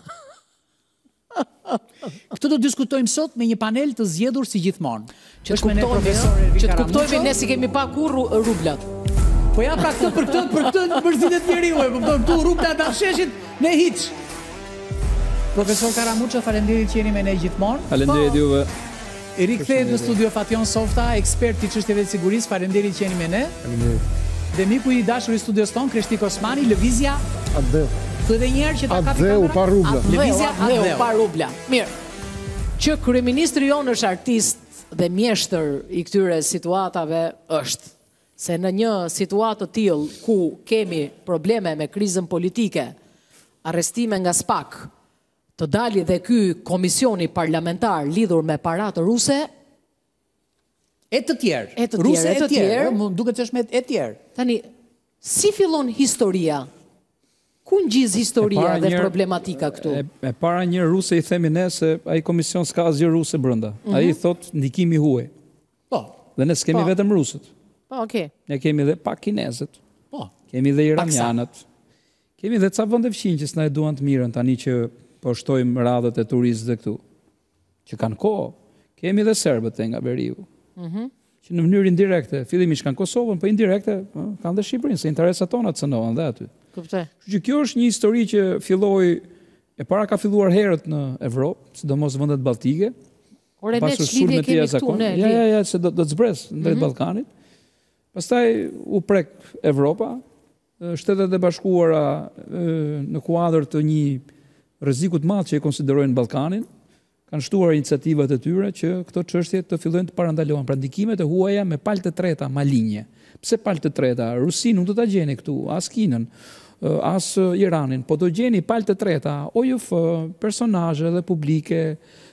Këtë do diskutojmë sot me një panel të zgjedhur si gjithmonë. Që të kuptojmë ne si kemi pa kur rublat. Po ja pra këtë për këtë mërzitet njeriu, këtu rubla ta sheshit ne hiç. Profesor Karamuça, faleminderit që jeni me ne gjithmonë. Faleminderit juve. I rikthehet në studio Fation Softa, ekspert i çështjeve të sigurisë, faleminderit që jeni me ne. Faleminderit. Dhe miku i dashur i studios ton, Kreshtik Osmani, lëvizja. Adheu. Thuaj një herë që ta kapi kamera. Adheu pa rubla. Lëvizja adheu pa rubla. Mirë. Që kryeministri jonë është artist dhe mjeshtër i këtyre situatave është se në një situatë të tillë ku kemi probleme me krizën politike, arrestime nga SPAK, të dali dhe ky komisioni parlamentar lidhur me paratë ruse, e të tjerë. Ruse e të tjerë, më duket që është me e tjerë. Tani, si fillon historia? Ku ngjiz historia dhe problematika këtu? E para një ruse i themi ne se ai komision s'ka asgjë ruse brenda. Ai thot ndikimi huaj. Po. Dhe ne s'kemi vetëm rusët. Po, okay. Ne kemi dhe pak kinezët. Po. Kemi dhe iranianët. Kemi dhe ca vende fqinj që s'na e duan të mirën tani që po shtojmë radhët e turistëve këtu. Që kanë kohë. Kemi dhe serbët nga veriu. Që në mënyrë indirekte, fillimisht kanë Kosovën, po indirekte kanë dhe Shqipërinë, se interesat tona cënohen dhe aty. Kuptoj. Kështu që kjo është një histori që filloi e para ka filluar herët në Evropë, sidomos vendet balltike. Ore ne ç'lidhje kemi këtu ne? Ja, se do të zbres drejt Ballkanit. Pastaj u prek Evropa, Shtetet e Bashkuara në kuadër të një rreziku të madh që e konsiderojnë Ballkanin, kanë shtuar iniciativat e tyre që këto çështje të fillojnë të parandalohen, pra ndikimet e huaja me palë të treta malinje. Pse palë të treta? Rusi nuk do ta gjeni këtu, as Kinën, as Iranin, po do gjeni palë të treta, OJF, personazhe dhe publike,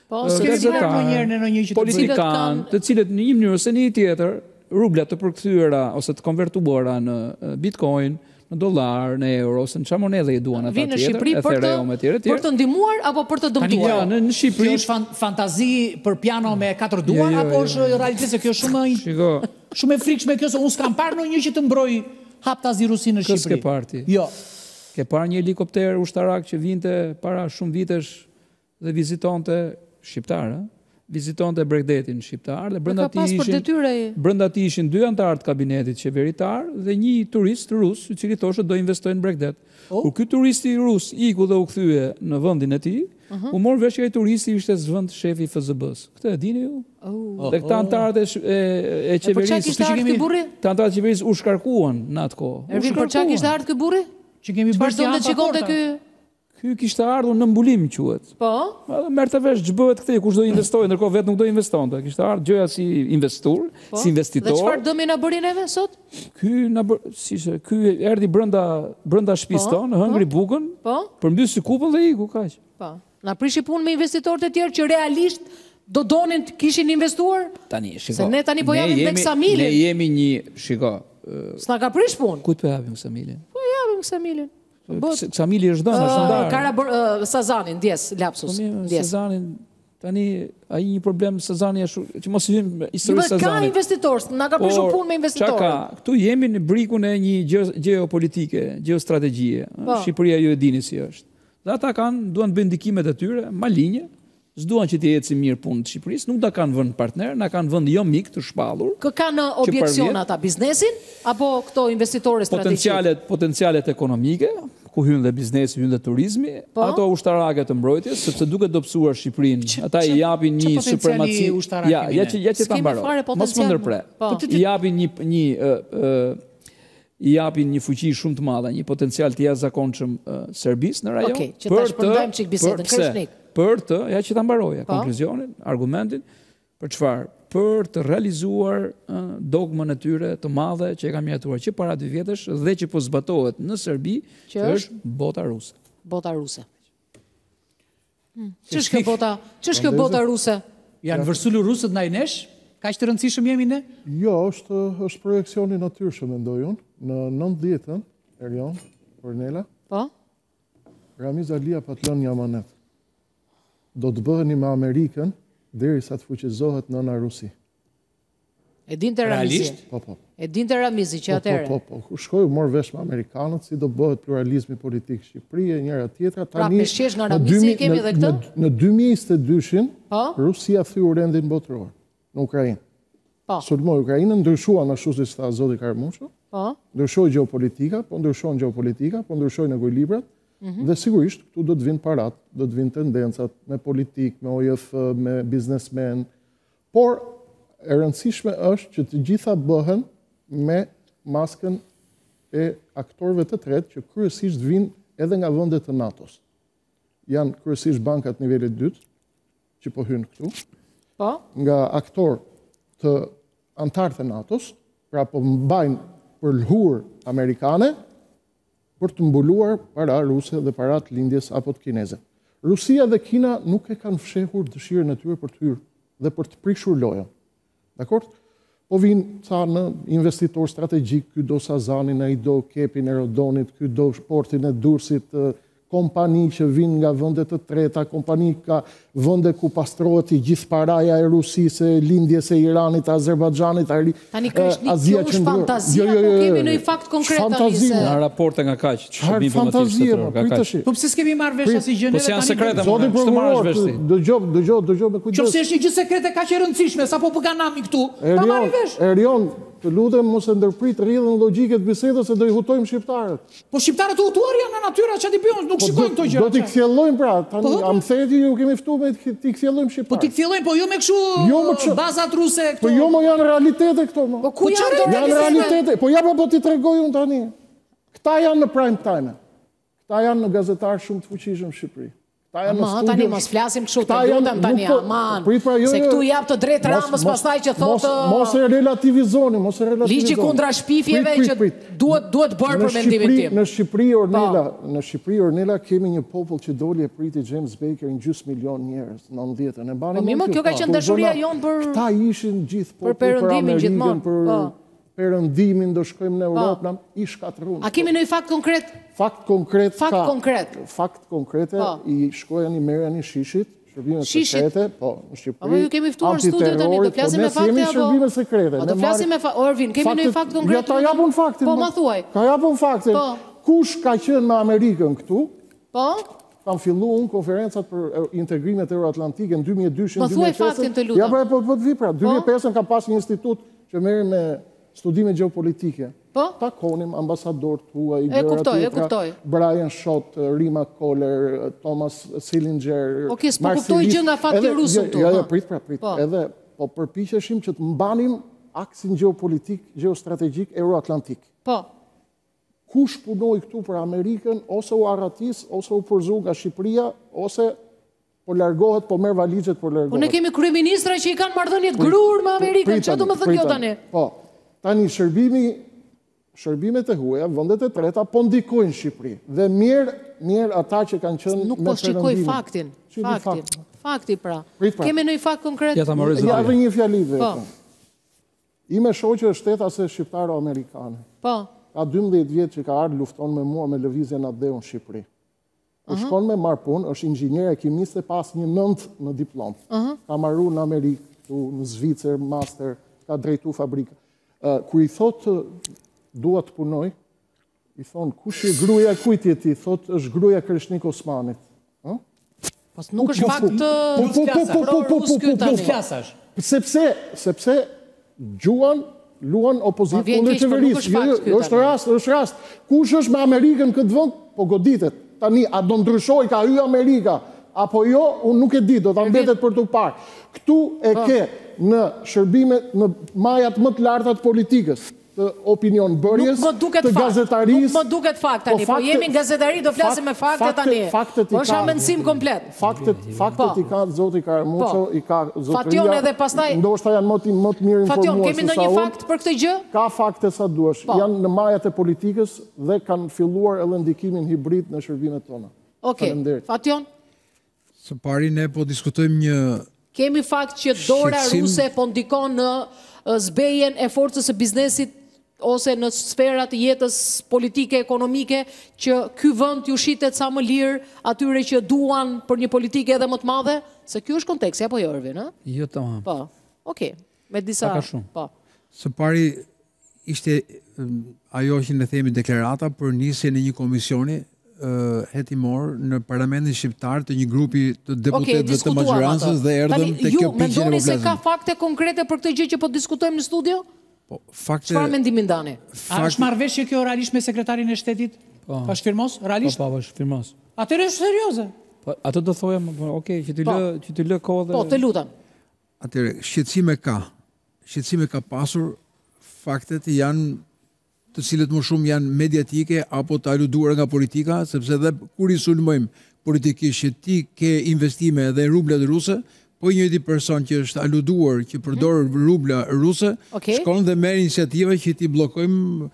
politikanë, të cilët në një mënyrë ose në një tjetër, rublat të përkthyera ose të konvertuara në Bitcoin, në dollar, në euro, ose në çfarë monedhe i duan ata tjetër, Ethereum e tjerë. Për të ndihmuar apo për të dëmtuar? Në Shqipëri është fantazi për piano me 4 duar apo është realitet se kjo shumë e frikshme kjo se unë s'kam parë ndonjë që të mbroj haptazi Rusi në Shqipëri. Ke parti? Jo. Ke parë një helikopter ushtarak që vinte para shumë vitesh dhe vizitonte shqiptar, vizitonte Bregdetin shqiptar dhe brenda tij ishin 2 anëtar të kabinetit qeveritar dhe një turist rus i cili thoshte do investojnë në Bregdet. Kur ky turisti rus iku dhe u kthye në vendin e tij, u mor vesh që ai turisti ishte zvend shefi i FSB-s. Këtë e dini ju? Dhe këta anëtarët e qeverisë, këta anëtarët e qeverisë u shkarkuan në atë kohë. Për çka kishte ardhur ky burri? Që kemi bërë çfarë do të shikonte ky? Ky kishte ardhur në mbulim quhet. Po. Merrte vesh ç'bëhet këtë, kush do investojë, ndërkohë vetë nuk do investonte. Kishte ardhur gjëja si investor, si investitor. Dhe çfarë dëmi na bëri neve sot? Ky erdhi brenda shtëpisë tonë, hëngri bukën, përmbysi kupën dhe iku kaq. Po. Na prishi punë me investitorët e tjerë që realisht do donin të kishin investuar? Tani, shiko. Se ne tani po japim tek Samilin. Ne jemi një, shiko. S'na ka prish punë. Kujt po japim Samilin? Po japim Samilin. Samili është dhënë, është ndar. Sazanin, ndjes, lapsus. Sazanin, tani, ai një problem Sazani është që mos i vim historisë Sazanit. Ka investitorë, na ka prishur punë me investitorë. Çka, këtu jemi në brikun e një geopolitike, geostrategjie. Shqipëria ju e dini si është. Dhe ata duan të bëjnë ndikimet e tyre, malinje, s'duan që të ecë mirë punë të Shqipërisë, nuk ta kanë vënë partner, na kanë vënë jo mik të shpallur. Kë kanë objeksion ata biznesin apo këto investitorë strategjik? Potencialet ekonomike, ku hyn dhe biznesi, hyn dhe turizmi, ato ushtarake të mbrojtjes, sepse duke dobësuar Shqipërinë, ata i japin një supremaci. Ja që ta mbaroj. Mos më ndërpre. I japin një fuqi shumë të madhe, një potencial të jashtëzakonshëm Serbisë në rajon. Okej, që ta shpërndajmë çik bisedën Krishnik. Për të, ja që ta mbaroja, konkluzionin, argumentin, për çfarë? Për të realizuar dogmën e tyre të madhe që e kam mjaftuar që para 2 vjetësh dhe që po zbatohet në Serbi, që është bota ruse. Bota ruse. Ç'është kjo bota ruse? Janë vërsulur rusët ndaj nesh? Kaq të rëndësishëm jemi ne? Jo, është projekcioni natyrshëm, mendoj unë. Në 90-ën, Erion, Kornela, Ramiz Alia pa të lënë një amanet. Do të bëheni me Amerikën derisa të fuqizohet nëna Rusi. E dinte Ramizi. Po. E dinte Ramizi që atëherë. Po. Shkoi mor vesh me amerikanët si do bëhet pluralizmi politik Shqipëri e njëra tjetra. Pra peshesh nga Ramizi kemi edhe këtë? Në 2022-shin, Rusia thyu rendin botëror në Ukrainë. Sulmoi Ukrainën, ndryshuan ashtu siç tha zoti Karmusho. Ndryshoi gjeopolitika, po ndryshojnë ekuilibrat. Dhe sigurisht, këtu do të vinë parat, do të vinë tendencat me politik, me OJF, me biznesmen, por e rëndësishme është që të gjitha bëhen me maskën e aktorëve të tretë që kryesisht vinë edhe nga vendet të NATO-s. Janë kryesisht bankat nivelit 2, që po hynë këtu, nga aktor të antarë të NATO-s, pra po mbajnë për lhur amerikane, për të mbuluar para ruse dhe para të lindjes apo të kineze. Rusia dhe Kina nuk e kanë fshehur dëshirën e tyre për të hyrë dhe për të prishur lojën. Dakor? Po vinë ca në investitor strategjik, ky do Sazanin, ai do Kepin e Rodonit, ky do portin e Durrësit, kompani që vinë nga vende të treta, kompani ka vende ku pastrohet i gjithë paraja e Rusisë, lindjes e Iranit, Azerbajxhanit, tani kjo është fantazia, po kemi në i fakt konkret tani se... Nga raporte nga kaq, çfarë fantazia, po pse s'kemi marrë vesh asnjë gjë? Po s'janë sekrete, zoti prokuror, dëgjoj me kujdes. Qofse është një gjë sekrete kaq e rëndësishme, sapo po ganami këtu, ta marrim vesh. Erion, të lutem mos e ndërprit rrjedhën logjike të bisedës se do i hutojmë shqiptarët. Po shqiptarët u hutuar janë në natyrë, çfarë ti bën? Nuk shikojnë këto gjëra. Do t'i kthjellojmë pra, tani am theti ju kemi ftuar me t'i kthjellojmë shqiptarët. Po t'i kthjellojmë, po jo me kështu bazat ruse këto. Po jo, janë realitete këto. Po ku janë realitete? Po ja po ti tregoj unë tani. Këta janë në prime time. Këta janë në gazetarë shumë të fuqishëm në Shqipëri. Tani mos flasim kështu të lutem tani, aman, se këtu jap të drejtë Ramës pastaj që thotë... Mos e relativizoni, Ligji kundra shpifjeve që duhet bërë për mendimin tim. Në Shqipëri, Ornella, kemi një popull që doli e priti James Baker në 2 milion njerëz, 90-ën. Po mimo, kjo ka qenë dashuria jonë për... Këta ishin gjithë popull për Amerikën, për perëndimin, do shkojmë në Europë, i shkatërruan. A kemi ndonjë fakt konkret? Fakt konkrete, i shkojani merreni shishit, shërbime sekrete, po, në Shqipëri. Po ju kemi ftuar në studio tani, do flasim me fakte apo? Shërbime sekrete. Do flasim me Orvin, kemi ndonjë fakt konkret? Ja ta japun faktin. Po ma thuaj. Ka japun faktin. Kush ka qenë me Amerikën këtu? Po. Kam filluar konferencat për integrimet euroatlantike në 2002-2005. Ma thuaj faktin të lutem. Ja po të vi pra. 2005 kam pas një institut që merr me studime gjeopolitike. Takonim ambasador tuaj, Brian Schott, Rima Kohler, Thomas Sillinger, Okej, s'po kuptoj gjë nga fakti rusën tu. Ja, prit. Edhe po përpiqeshim që të mbanim aksin gjeopolitik, gjeostrategjik euroatlantik. Po. Kush punoi këtu për Amerikën, ose u arratis, ose u përzu nga Shqipëria, ose po largohet, po merr valizhet, po largohet. Po ne kemi kryeministra që i kanë marrëdhënie të grur me Amerikën, çfarë do të thotë kjo tani? Po. Tani shërbimet e huaja, vendet e treta, po ndikojnë Shqipëri. Dhe mirë ata që kanë qenë me nuk po shikoj faktin. Fakti pra. Kemi ndonjë fakt konkret? Ja dhe një fjali vetëm. Ime shoqe është shtetace shqiptaro-amerikane. Po. Ka 12 vjetë që ka ardhur lufton me mua me lëvizjen Adeu në Shqipëri. U shkon me marr punë, është inxhinier kimiste, pas një 9 në diplomë. Ka marrë në Amerikë, në Zvicër, master, ka drejtu fabrika. Kur i thotë dua të punoj, i thonë, kush e gruaja kujt je ti? Thotë, është gruaja Krishnik Osmanit. Pas nuk është fakt sepse gjuan luan opozitë kundër qeverisë. Është rast. Kush është me Amerikën këtë vend? Po goditet. Tani, a do ndryshoj ka hyrë Amerika? Apo jo, unë nuk e di, do të mbetet për të parë. Këtu e ke në shërbimet, në majat më të larta të politikës, të opinion bërjes, të gazetarisë. Nuk më duket fakt tani, po jemi në gazetari, do flasim me fakte tani. Po është amendësim komplet. Faktet i ka zoti Karamuço, i ka zotëria. Fation edhe pastaj... Ndoshta janë më të mirë informuar. Fation, kemi ndonjë fakt për këtë gjë? Ka fakte sa duash. Janë në majat e politikës dhe kanë filluar edhe ndikimin hibrid në shërbimet tona. Okej, Fation? Së pari ne po diskutojmë një... Kemi fakt që dora ruse po ndikon në zbejen e forcës së biznesit ose në sferat të jetës politike, ekonomike, që ky vend ju shitet sa më lirë atyre që duan për një politike edhe më të madhe, se ky është konteksti apo jo, Ervin, ha? Jo tamam. Po. Okej. Me disa po. Së pari ishte ajo që ne themi deklarata për nisjen e një komisioni hetimor në parlamentin shqiptar të një grupi të deputetëve të magjorancës dhe erdhëm te kjo pikë. Ju mendoni se ka fakte konkrete për këtë gjë që po diskutojmë në studio? Po, fakte... Çfarë mendimin ndani? A është marrëveshje kjo realisht me sekretarin e shtetit? Po. Është firmos? Realisht? Po, është firmos. Atëherë është serioze. Po, atë do thoja, okay, që ti lë kohë dhe... Po, të lutem. Atëherë, shqetësime ka pasur, faktet janë të cilët më shumë janë mediatike apo të aluduar nga politika, sepse dhe kur i sulmojmë politikisht që ti ke investime dhe rublet ruse, po i njëjti person që është aluduar që përdor rubla ruse, shkon dhe merr iniciativa që ti bllokojmë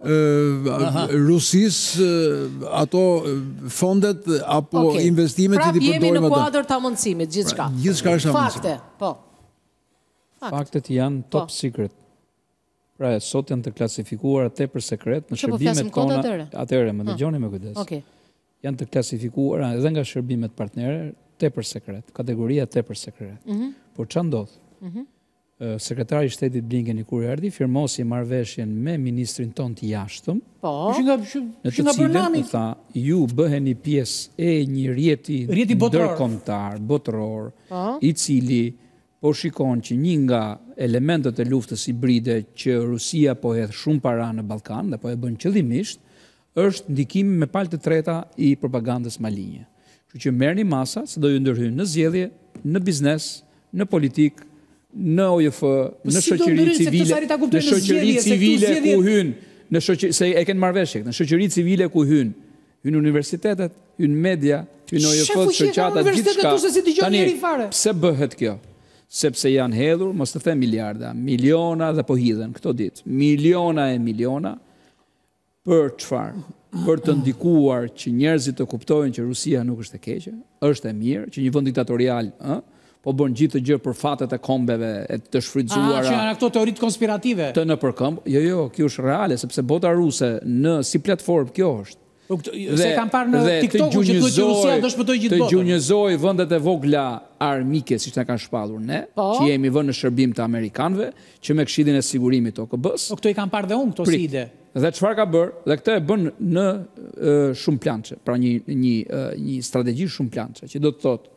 Rusis ato fondet apo investimet që ti përdojmë ato. Prap jemi në kuadër të amundësimit, gjithçka. Gjithçka është amundësim. Fakte, po. Faktet janë top secret. Pra, sot janë të klasifikuar tepër sekret në shërbimet tona. Atëherë, më dëgjoni me kujdes. janë të klasifikuara edhe nga shërbimet partnere tepër sekret, kategoria tepër sekret. Por ç'a ndodh? Sekretari i Shtetit Blinken kur erdhi, firmosi marrëveshjen me ministrin ton të jashtëm. Në të cilën tha, ju bëheni pjesë e një rjeti ndërkombëtar, botëror, i cili po shikon që një nga elementet e luftës hibride që Rusia po hedh shumë para në Ballkan dhe po e bën qëllimisht, është ndikimi me palë të treta i propagandës malinje. Kështu që merrni masa se do ju ndërhyjnë në zgjedhje, në biznes, në politikë, në OJF, në shoqëri civile ku hyn, se e kanë marrëveshje, në shoqëri civile ku hyn universitetet, hyn media, hyn OJF, shoqata, gjithçka. Tani, pse bëhet kjo? Sepse janë hedhur, mos të them miliarda, miliona dhe po hidhen këto ditë. Miliona e miliona për çfarë? Për të ndikuar që njerëzit të kuptojnë që Rusia nuk është e keqe, është e mirë, që një vend diktatorial, po bën gjithë të gjë për fatet e kombeve e të shfrytzuara. Që janë ato teoritë konspirative. Të nëpërkëmbë. Jo, kjo është reale, sepse bota ruse si platformë kjo është. Se kam parë në TikTok që duhet që Rusia do shpëtoj gjithë botën. Të gjunjëzoj vendet e vogla armike, siç na kanë shpallur ne, që jemi vënë në shërbim të amerikanëve, që me Këshillin e Sigurimit të OKB-s. Këto i kam parë dhe unë këto si ide. Dhe çfarë ka bërë? Dhe këtë e bën në shumë plançe, pra një strategji shumë plançe, që do të thotë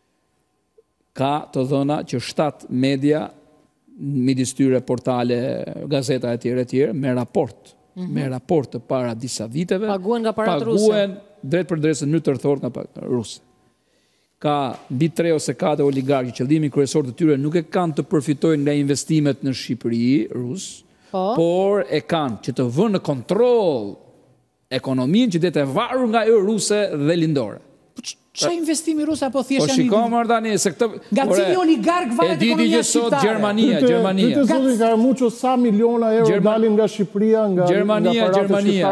ka të dhëna që 7 media, midis tyre portale, gazeta e tjere, me raport të para disa viteve, paguen nga parat ruse. Paguen drejt për drejt në tërthor nga ruse. Ka mbi 3 ose 4 oligarkë, qëllimi kryesor të tyre nuk e kanë të përfitojnë nga investimet në Shqipëri, rus, por e kanë që të vënë në kontroll ekonominë që të varur nga ruse dhe lindore. Qa investimi rusa po thjesht janë... Po shiko më ardani, se këtë... Nga cili oligark varet ekonomia shqiptare? Gjermania. Dite zoti ka mucho sa miliona euro dalin nga Shqipëria, nga Gjermania.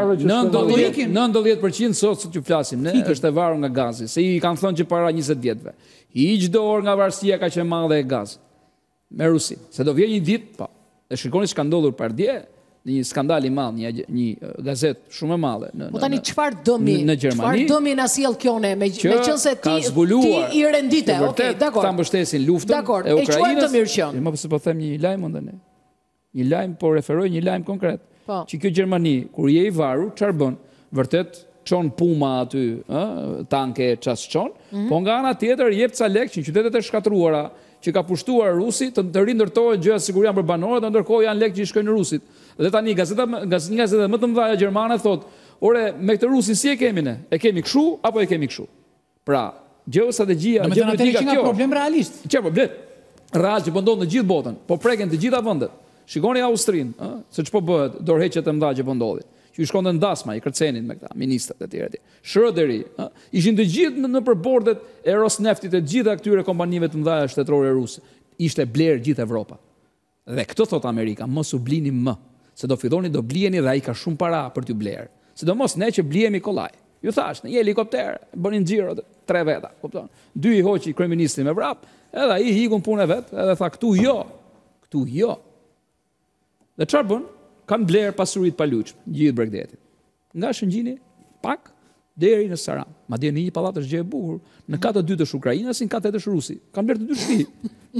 90% sot që flasim, ne është e varur nga gazi, se i kanë thënë që para 20 vjetëve. I çdo orë nga varësia ka qenë madhe e gazit. Me Rusin. Se do vjen një ditë, po. Dhe shikoni ç'ka ndodhur pardje, një skandal i madh, një gazetë shumë e madhe në Po tani çfarë dëmi? Çfarë dëmi na sjell kjo ne me qëse ti i rendite? Okej, dakor. Ta mbështesin luftën e Ukrainës. Më pse po them një lajm ndonjë. Një lajm po referoj një lajm konkret. Që kjo Gjermani kur je i varur, çfarë bën? Vërtet çon Puma aty, tanke ças çon, po nga ana tjetër jep ca lekë në qytetet e shkatruara që ka pushtuar rusi të rindërtohet gjëra sigurisht për banorët, ndërkohë janë lekë që i shkojnë në rusit. Dhe tani gazeta më të mëdha gjermane thot, ore me këtë rusin si e kemi ne? E kemi kështu apo e kemi kështu? Pra, geostrategjia, geopolitika kjo. Në problem realist. Çfarë problem? Real që po ndodh në gjithë botën, po preken të gjitha vendet. Shikoni Austrinë, se ç'po bëhet, dorëheqjet e mëdha që po ndodhin. Që i shkon në ndasma, i kërcenin me këta, ministrat e tjerë. Schröderi, ishin të gjithë në përbordet e Rosneftit e gjitha këtyre kompanive të mëdha shtetërore ruse. Ishte blerë gjithë Evropa. Dhe këtë thot Amerika, mos u blini më, se do filloni do bliheni dhe ai ka shumë para për t'ju blerë. Sidomos ne që blihemi kollaj. Ju thash, në një helikopter, bënin xhiro 3 veta, kupton? 2 i hoqi kryeministrin me vrap, edhe ai hikun punën e vet, edhe tha këtu jo. Dhe çfarë bën? Kanë blerë pasurit paluçme, gjithë Bregdetit. Nga Shëngjini, pak, deri në Saran. Madje në një pallat është gjë e bukur, në katë të dytë është Ukrainasi, në katë të është Rusi. Kanë blerë të dy shtëpi.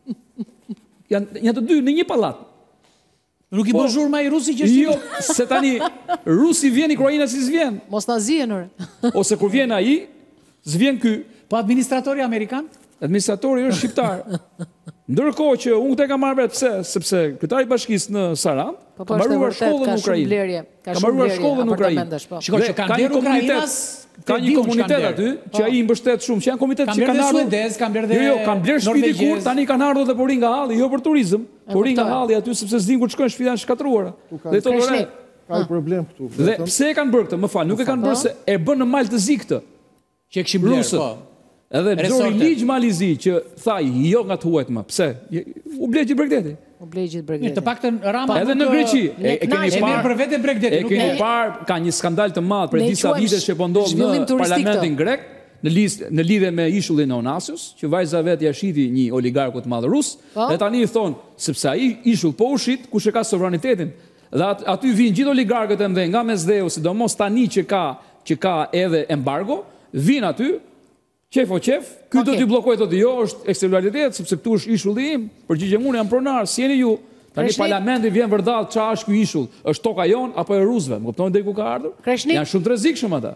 Janë të dy në një pallat. Nuk i bën zhurma i Rusi që është. Jo, se tani Rusi vjen, Ukrainasi s'vjen. Mos na zihen ore. Ose kur vjen ai, s'vjen ky. Po administratori amerikan? Administratori është shqiptar. Ndërkohë që unë këtë kam marrë vetë, pse? Sepse kryetari i bashkisë në Saran ka mbaruar shkollën në Ukrainë. Ka mbaruar shkollën në Ukrainë. Shikoj që ka një Ukrainas, ka një komunitet aty që ai i mbështet shumë, që janë komitet që kanë ardhur suedez, kanë blerë dhe Jo, kanë blerë shtëpi kur, tani kanë ardhur dhe po rin nga halli, jo për turizëm, po rin nga halli aty sepse s'din kur shkojnë shtëpitë shkatruara. Dhe thonë, ka problem këtu. Dhe pse e kanë bërë këtë? Më fal, nuk e kanë bërë se e bën në Maltëzi këtë. Që e kishin blerë, po. Edhe Xhori Ligj Malizi që tha jo nga të huajt më. Pse? U ble gjithë Bregdeti. U ble gjithë Bregdeti. Të paktën Rama edhe në Greqi. E keni parë për vetë Bregdeti. E keni parë ka një skandal të madh për disa vite që po ndodh në parlamentin grek në lidhje me ishullin e Onasios, që vajza vet ja shiti një oligarku të madh rus, dhe tani i thon sepse ai ishull po ushit kush e ka sovranitetin. Dhe aty vijnë gjithë oligarkët e mëdhenj nga Mesdheu, sidomos tani që ka që ka edhe embargo, vinë aty, qef o qef, ky do t'i blokoj, thotë jo, është eksternalitet, sepse këtu është ishulli im, përgjigjem unë jam pronar, si jeni ju, tani parlamenti vjen vërdall ç'a është ky ishull, është toka jon apo e rusëve, më kupton deri ku ka ardhur? Janë shumë të rrezikshëm ata.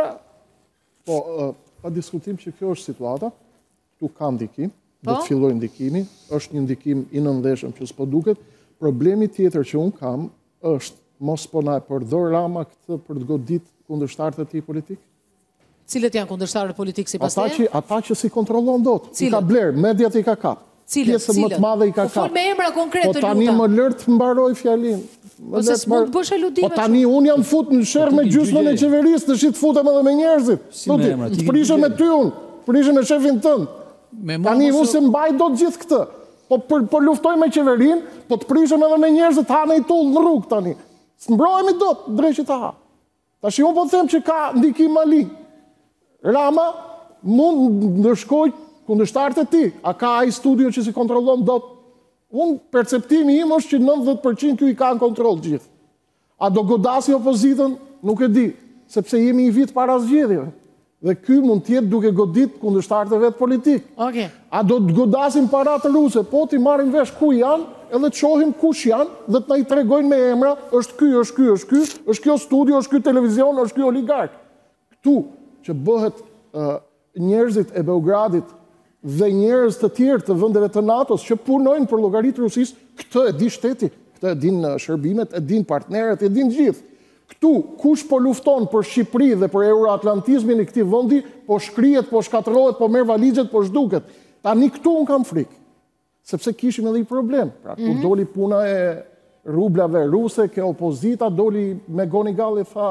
Po, pa diskutim që kjo është situata, tu ka ndikim, do të filloj ndikimi, është një ndikim i nëndeshëm që s'po duket. Problemi tjetër që unë kam është mos po na e përdor Rama këtë për të godit kundërshtarët e tij politik. Cilët janë kundërshtarët politik sipas teje? Ata që si kontrollon dot. I ka bler, mediat i ka kap. Pjesën më të madhe i ka kap. Po me emra konkrete lutem. Po tani më lër të mbaroj fjalinë. Ose s'mund të bësh aludime. Po tani unë jam fut në sherr me gjysmën e qeverisë, dëshit të futem edhe me njerëzit. Të prishem me ty unë, prishem me shefin tënd. Tani unë se mbaj do të gjithë këtë. Po luftoj me qeverinë, po të prishem edhe me njerëzit hanë i tull në rrugë tani. S'mbrohemi dot, drejtë ta ha. Tash unë po them që ka ndikim mali. Rama mund ndërshkoj kundërshtarët e tij. A ka ai studio që si kontrollon dot? Unë perceptimi im është që 90% kjo i ka në kontrol gjithë. A do godasi opozitën? Nuk e di, sepse jemi i vit para zgjedhjeve. Dhe ky mund tjetë duke godit kundërshtarët e vetë politikë. A do të godasim paratë ruse? Po ti marrin vesh ku janë, edhe të shohim kush janë, dhe të na i tregojnë me emra, është ky, është ky, është ky, është kjo studio, është ky televizion, është ky oligark. Këtu që bëhet njerëzit e Beogradit dhe njerëz të tjerë të vendeve të NATO-s që punojnë për llogaritë Rusisë, këtë e di shteti, këtë e din shërbimet, e din partnerët, e din gjithë. Këtu, kush po lufton për Shqipëri dhe për euroatlantizmin e këtij vendi, po shkrihet, po shkatërrohet, po merr valizhet, po zhduket. Tani këtu un kam frikë. Sepse kishim edhe një problem. Pra, kur doli puna e rublave ruse, ke opozita doli me goni galli, tha,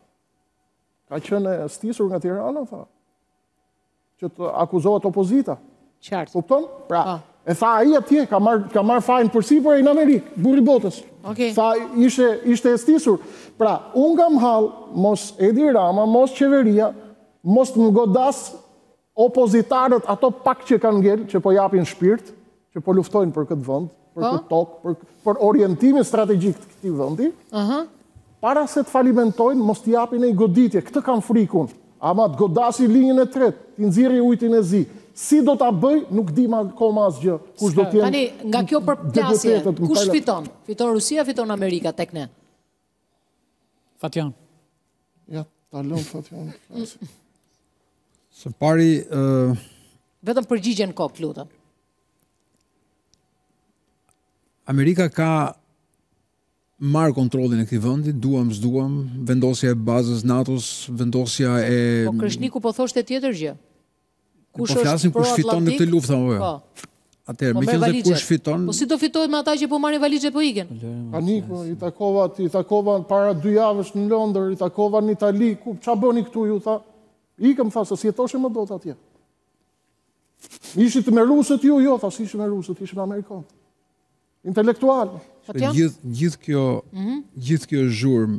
ka qenë stisur nga Tirana, tha, që të akuzohet opozita. Qartë. Kupton? Pra, e tha ai atje, ka marr fajin përsipër në Amerikë, burri botës. Tha, ishte e stisur. Pra, unë kam hall, mos Edi Rama, mos qeveria, mos të më godas opozitarët, ato pak që kanë ngel, që po japin shpirt, që po luftojnë për këtë vend, për këtë tokë, për orientimin strategjik të këtij vendi, para se të falimentojnë, mos të japin e i goditje. Këtë kam frikun. Ama të godasi linjën e tretë, të nxirri ujtin e zi. Si do ta bëj, nuk di ma koma asgjë. Kush do të jenë? Tani, nga kjo përplasje, kush fiton? Fiton Rusia, fiton Amerika tek ne? Fatjan. Ja, ta lëm Fatjan. Së pari... Vetëm përgjigjen kokë, lutem. Amerika ka marrë kontrollin e këtij vendi, duam s'duam, vendosja e bazës NATO-s, vendosja e... Po Krishniku po thoshte tjetër gjë. Po flasim kush fiton në këtë luftë apo jo? Atëherë, meqenëse kush fiton... Po si do fitojnë me ata që po marrin valizhe po ikën? Tani i takova para 2 javësh në Londër, i takova në Itali, ç'a bëni këtu ju tha? Ikëm tha se si jetoshe më dot atje. Ishit me rusët ju, jo, tha si ishim me rusët, ishim me amerikanët. Intelektual. Gjithë kjo zhurmë,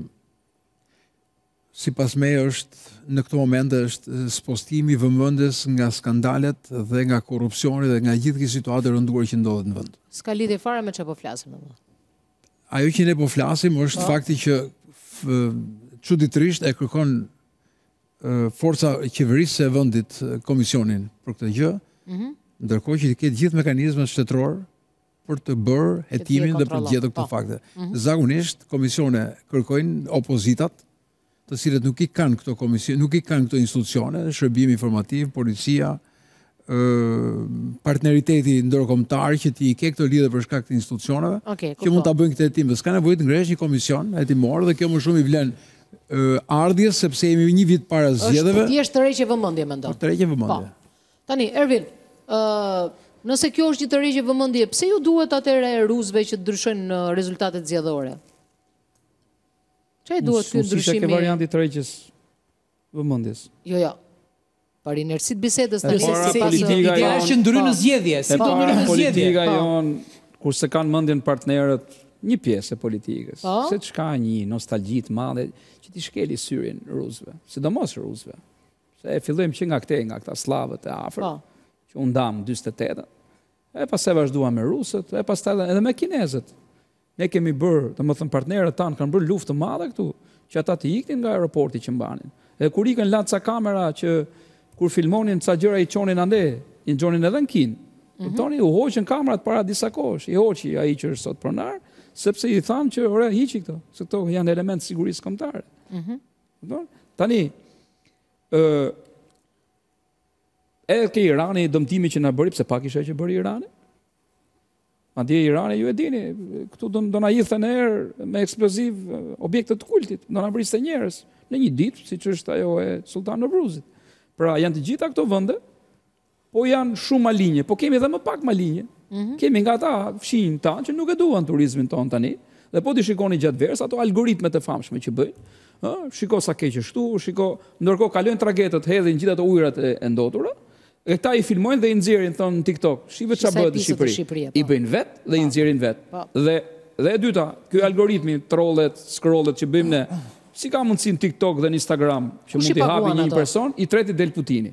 sipas me është në këto momente është spostimi i vëmendjes nga skandalet dhe nga korrupsioni dhe nga gjithë kjo situatë e rënduar që ndodhet në vend. S'ka lidhje fare me çfarë po flasim ne. Ajo që ne po flasim është fakti që çuditërisht e kërkon forca qeverisë e vendit komisionin për këtë gjë, ndërkohë që i ketë gjithë mekanizmat shtetëror për të bërë hetimin dhe për të gjetur këto fakte. Zakonisht komisione kërkojnë opozitat, të cilët nuk i kanë këto komisione, nuk i kanë këto institucione, shërbimi informativ, policia, partneriteti ndërkombëtar që ti i ke këto lidhje për shkak të institucioneve, që mund ta bëjnë këtë hetim. S'ka nevojë të ngresh një komision hetimor dhe kjo më shumë i vlen ardhjes sepse jemi një vit para zgjedhjeve. Është thjesht tërheqje vëmendje mendon. Tërheqje vëmendje. Tani Ervin, nëse kjo është një tërheqje vëmendje, pse ju duhet atëherë rusëve që të ndryshojnë rezultatet zgjedhore? Çfarë duhet ky ndryshim? Ke varianti tërheqjes vëmendjes. Jo. Për inersit bisedës tani ideja është që ndrynë në zgjedhje, si do ndrynë në zgjedhje. Politika jon, kurse kanë mendjen partnerët, një pjesë e politikës, se çka një nostalgji të madhe që ti shkeli syrin rusëve, sidomos rusëve. Se e fillojmë që nga këta slavët e afër, që u ndam 48. E pastaj vazhduam me rusët, e pastaj edhe me kinezët. Ne kemi bërë, domethënë partnerët tanë kanë bërë luftë të madhe këtu, që ata të iknin nga aeroporti që mbanin. E kur ikën lanë ca kamera që kur filmonin ca gjëra i qonin ande, i gjonin edhe në kin. Kuptoni, u hoqën kamerat para disa kohësh, i hoqi ai që është sot pronar, sepse i thanë që ore hiqi këto, se këto janë element sigurisë kombëtare. Tani, edhe ke Irani dëmtimi që na bëri, pse pak isha që bëri Irani? Madje Irani, ju e dini, këtu do na hidhen herë me eksploziv objekte të kultit, do na briste njerëz në një ditë, siç është ajo e Sultan Novruzit. Pra janë të gjitha këto vende, po janë shumë malinje, po kemi edhe më pak malinje. Kemi nga ata fshinj tanë që nuk e duan turizmin ton tani, dhe po ti shikoni gjatë verës ato algoritmet e famshme që bëjnë, shiko sa keq është këtu, shiko, ndërkohë kalojnë tragedët, hedhin gjithë ato ujërat e ndotura. E këta i filmojnë dhe i nxjerrin thonë në TikTok. Shive çfarë bëhet në Shqipëri. I bëjnë vetë dhe i nxjerrin vetë. Dhe e dyta, ky algoritmi trollet, scrollet që bëjmë ne, si ka mundësi në TikTok dhe në Instagram që mund t'i hapi një person, i treti del Putini.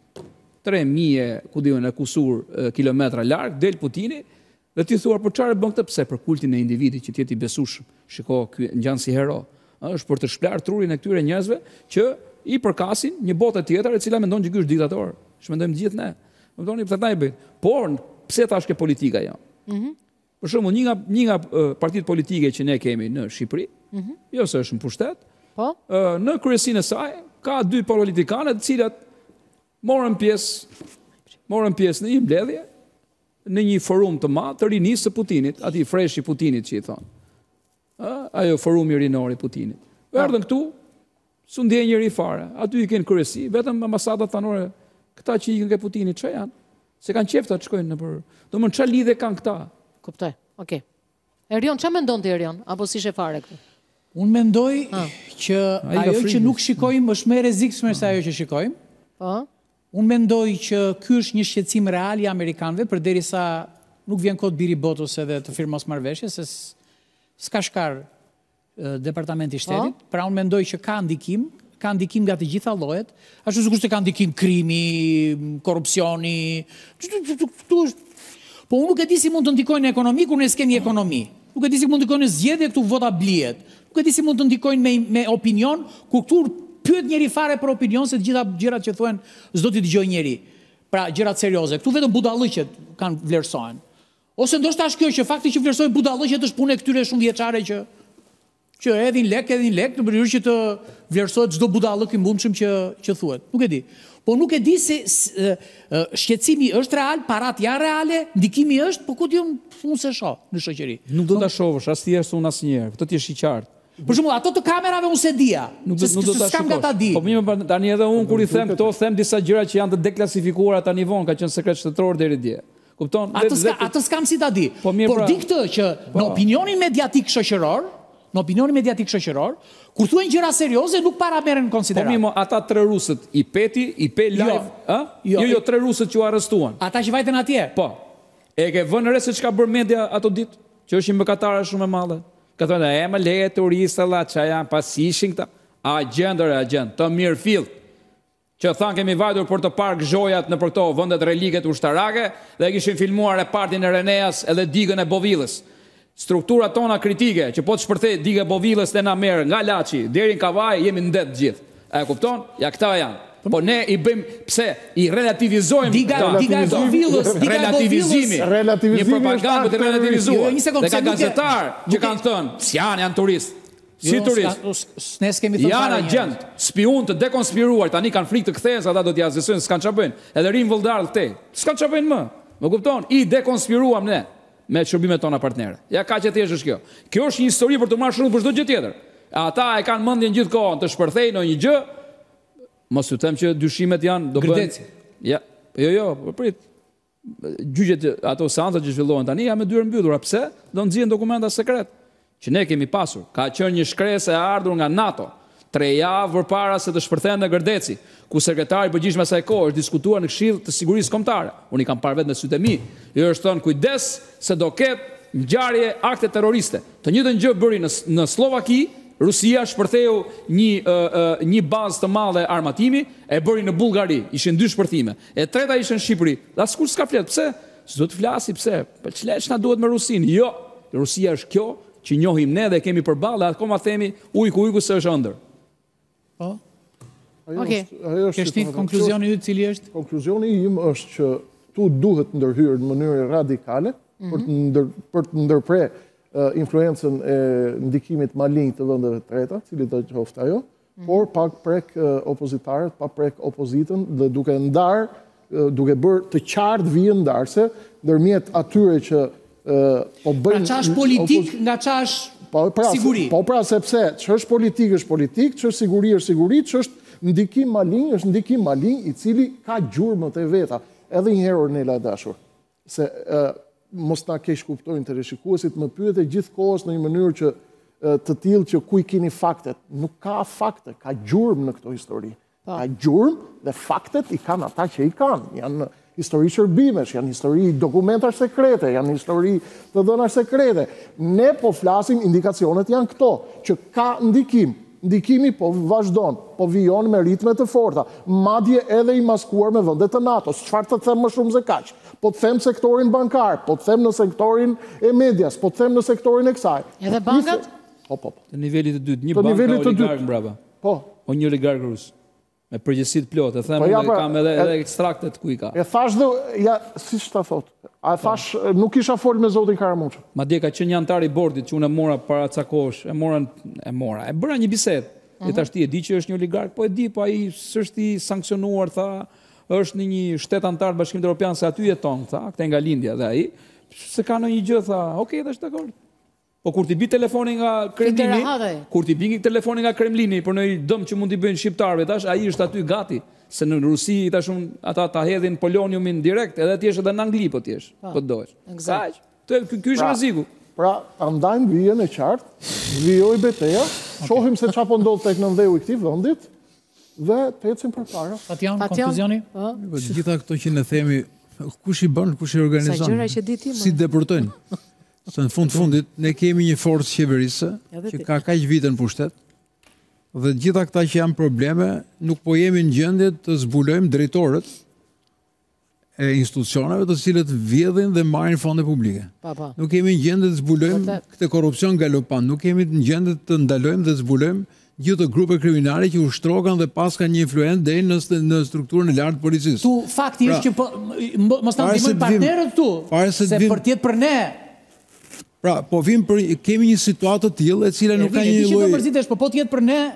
3000 ku diun e kusur kilometra larg del Putini dhe ti thua për çfarë bën këtë, pse për kultin e individit që ti jeti besueshëm. Shiko, ky ngjan si hero. Është për të shplar trurin e këtyre njerëzve që i përkasin një botë tjetër e cila mendon që ky është diktator. Shmendojmë gjithë ne. Kuptoni pse ta i bëjnë. Por pse tash ke politika janë? Për shembull, një nga partitë politike që ne kemi në Shqipëri, jo se është në pushtet, në kryesinë e saj ka 2 politikanë të cilat morën pjesë në një mbledhje, në një forum të madh të rinisë së Putinit, aty fresh i Putinit që i thonë. Ajo forumi rinor i Putinit. Erdhën këtu, s'u ndjen njëri fare. Aty i kanë kryesi, vetëm ambasadat thanore. Këta që ikën ke Putinit, që janë? Se kanë qefta të shkojnë në për... Do më në që lidhe kanë këta? Kuptoj, okej. Erion, që mendon të Erion? Apo si fare këtu? Unë mendoj që ajo që nuk shikojmë është me rezikshme se ajo që shikojmë. Unë mendoj që ky është një shqetësim real i amerikanëve, përderisa nuk vjen kohë të biri botës edhe të firmos marrëveshje, se s'ka shkar departamenti i shtetit. Pra unë mendoj që ka ndikim nga të gjitha llojet, ashtu sikur se ka ndikim krimi, korrupsioni. Po unë nuk e di si mund të ndikojnë në ekonomi kur ne s'kemi ekonomi. Nuk e di si mund të ndikojnë në zgjedhje këtu vota blihet. Nuk e di si mund të ndikojnë me opinion, kur këtu pyet njëri fare për opinion se të gjitha gjërat që thuhen s'do t'i dëgjoj njëri. Pra gjërat serioze. Këtu vetëm budallëqet kanë vlerësohen. Ose ndoshta është kjo që fakti që vlerësojnë budallëqet është punë e këtyre shumë vjeçare që edhin lek, në mënyrë që të vlerësohet çdo budallëk i mundshëm që thuhet. Nuk e di. Po nuk e di se shqetësimi është real, parat janë reale, ndikimi është, po ku di unë se shoh në shoqëri. Nuk do ta shohësh as thjesht unë asnjëherë. Këtë ti është i qartë. Për shembull, ato të kamerave unë se dia. Nuk do ta shohësh. Po mirë, tani edhe unë kur i them këto, them disa gjëra që janë të deklasifikuara tani vonë, ka qenë sekret shtetëror deri dje. Kupton? Atë s'kam si ta di. Por di këtë që në opinionin mediatik shoqëror, kur thuhen gjëra serioze nuk para merren në konsiderat. Po mirë, ata 3 rusët, i Peti, i Pe live, jo 3 rusët që u arrestuan. Ata që vajten atje? Po. E ke vënë re se çka bër media ato ditë, që është një mëkatare shumë e madhe. Ka thënë më leje turistëlla që janë pasishin këta. Agent, të mirë fill. Që thanë kemi vajtur për të parë gzhojat në për këto vendet reliket ushtarake dhe kishin filmuar repartin e Reneas edhe digën e Bovillës. Struktura tona kritike, që po të shpërthej digë e Bovillës dhe na merë nga Laçi deri në Kavaj, jemi në det gjithë. E kupton? Ja këta janë. Po ne i bëjmë, pse, i relativizojmë diga e Bovillës, relativizimi. Një propagandë të relativizuar. Dhe ka gazetar që kanë thënë, janë turistë. Si turist. Janë agent, spion të dekonspiruar, tani kanë frikë të kthehen, ata do t'i azisojnë, s'kan çfarë bëjnë. Edhe rin vulldarë këtej. S'kan çfarë bëjnë më. Më kupton? I dekonspiruam ne me shërbimet tona partnere. Ja ka që thjesht është kjo. Kjo është një histori për të marrë shërbim për çdo gjë tjetër. Ata e kanë mendjen gjithkohën të shpërthejnë në një gjë. Mos u them që dyshimet janë do bëhen. Ja, jo, prit. Gjyqet ato seanca që zhvillohen tani janë me dyert mbyllura. Pse? Do nxjihen dokumenta sekret që ne kemi pasur. Ka qenë një shkresë e ardhur nga NATO 3 javë përpara se të shpërthehen në Gërdeci, ku sekretari i përgjithshëm asaj kohe është diskutuar në Këshill të Sigurisë Kombëtare. Unë i kam parë vetë me sytë e mi. I është thënë kujdes se do ketë ngjarje akte terroriste. Të njëjtën gjë bëri në Slovaki. Rusia shpërtheu një bazë të madhe armatimi, e bëri në Bullgari, ishin 2 shpërthime. E treta ishte në Shqipëri. Dhe askush s'ka flet, pse? S'do të flasi, pse? Ç'na duhet me Rusinë? Jo, Rusia është kjo që njohim ne dhe kemi përballë, akoma themi ujku se është ëndër. Po. Kështu konkluzioni yt cili është? Konkluzioni im është që tu duhet ndërhyrë në mënyrë radikale për të ndërprer influencën e ndikimit malign të vendeve treta, cili do të qoftë ajo, por pak prek opozitarët, pak prek opozitën dhe duke bërë të qartë vijën ndarëse ndërmjet atyre që po bëjnë... Pra qash politik nga qash siguri? Po pra sepse që është politik, që është siguri, që është ndikim malign i cili ka gjurmët e veta. Edhe njëherë Ornela dashur, se mos na keq kuptojnë të rishikuesit, më pyet e gjithë kohës në një mënyrë që të tillë që ku i keni faktet. Nuk ka fakte, ka gjurmë në këto histori. Ka gjurmë dhe faktet i kanë ata që i kanë. Janë histori shërbimesh, janë histori dokumentash sekrete, janë histori të dhënash sekrete. Ne po flasim, indikacionet janë këto, që ka ndikim. Ndikimi po vazhdon, po vijon me ritme të forta, madje edhe i maskuar me vendet të NATO-s. Çfarë të them më shumë se kaq? Po të them sektorin bankar, po të them në sektorin e medias, po të them në sektorin e kësaj. Edhe bankat? Po. Të nivelit të dytë, një bank ka oligark mbrapa. Po. O një oligark rus. Me përgjegjësi të plotë, them kam edhe ekstraktet ku i ka. E thash dhe, siç ta thot. A thash, nuk isha fol me zotin Karamuço. Madje ka qenë një antar i bordit që unë e mora para ca kohësh, e bëra një bisedë. Dhe tash ti e di që është një oligark, po e di, po ai s'është i sankcionuar, tha, është në një shtet antar të Bashkimit Evropian, se aty jeton, tha, këtej nga lindja dhe ai, se ka ndonjë gjë, tha, okay, dash dakord. Po kur ti bi telefoni nga Kremlini, për një dëm që mund t'i bëjnë shqiptarëve, tash ai është aty gati. Se në Rusi ata ta hedhin poloniumin direkt, edhe ti është edhe në Angli po ti është, po të dojsh. Ky është rreziku. Pra, andajmë vijën e qartë, vijoj beteja, shohim se çfarë po ndodh tek nëndeu i këtij vendit dhe të ecim përpara. Fatian, konkluzioni? Gjitha këto që ne themi, kush i bën, kush i organizon? Si deportojnë? Se në fundit ne kemi një forcë qeverisë që ka kaq vite në pushtet. Dhe gjitha këta që janë probleme, nuk po jemi në gjendje të zbulojmë drejtorët e institucioneve të cilët vjedhin dhe marrin fonde publike. Nuk kemi në gjendje të zbulojmë këtë korrupsion galopant, nuk kemi në gjendje të ndalojmë dhe zbulojmë gjithë të grupe kriminale që ushtrokan dhe pas ka një influencë deri në strukturën e lartë të policisë. Tu fakti është që mos na ndihmojnë partnerët tu, se për të jetë për ne. Pra, po kemi një situatë të tillë e cila nuk ka një lloj. Po të jetë për ne.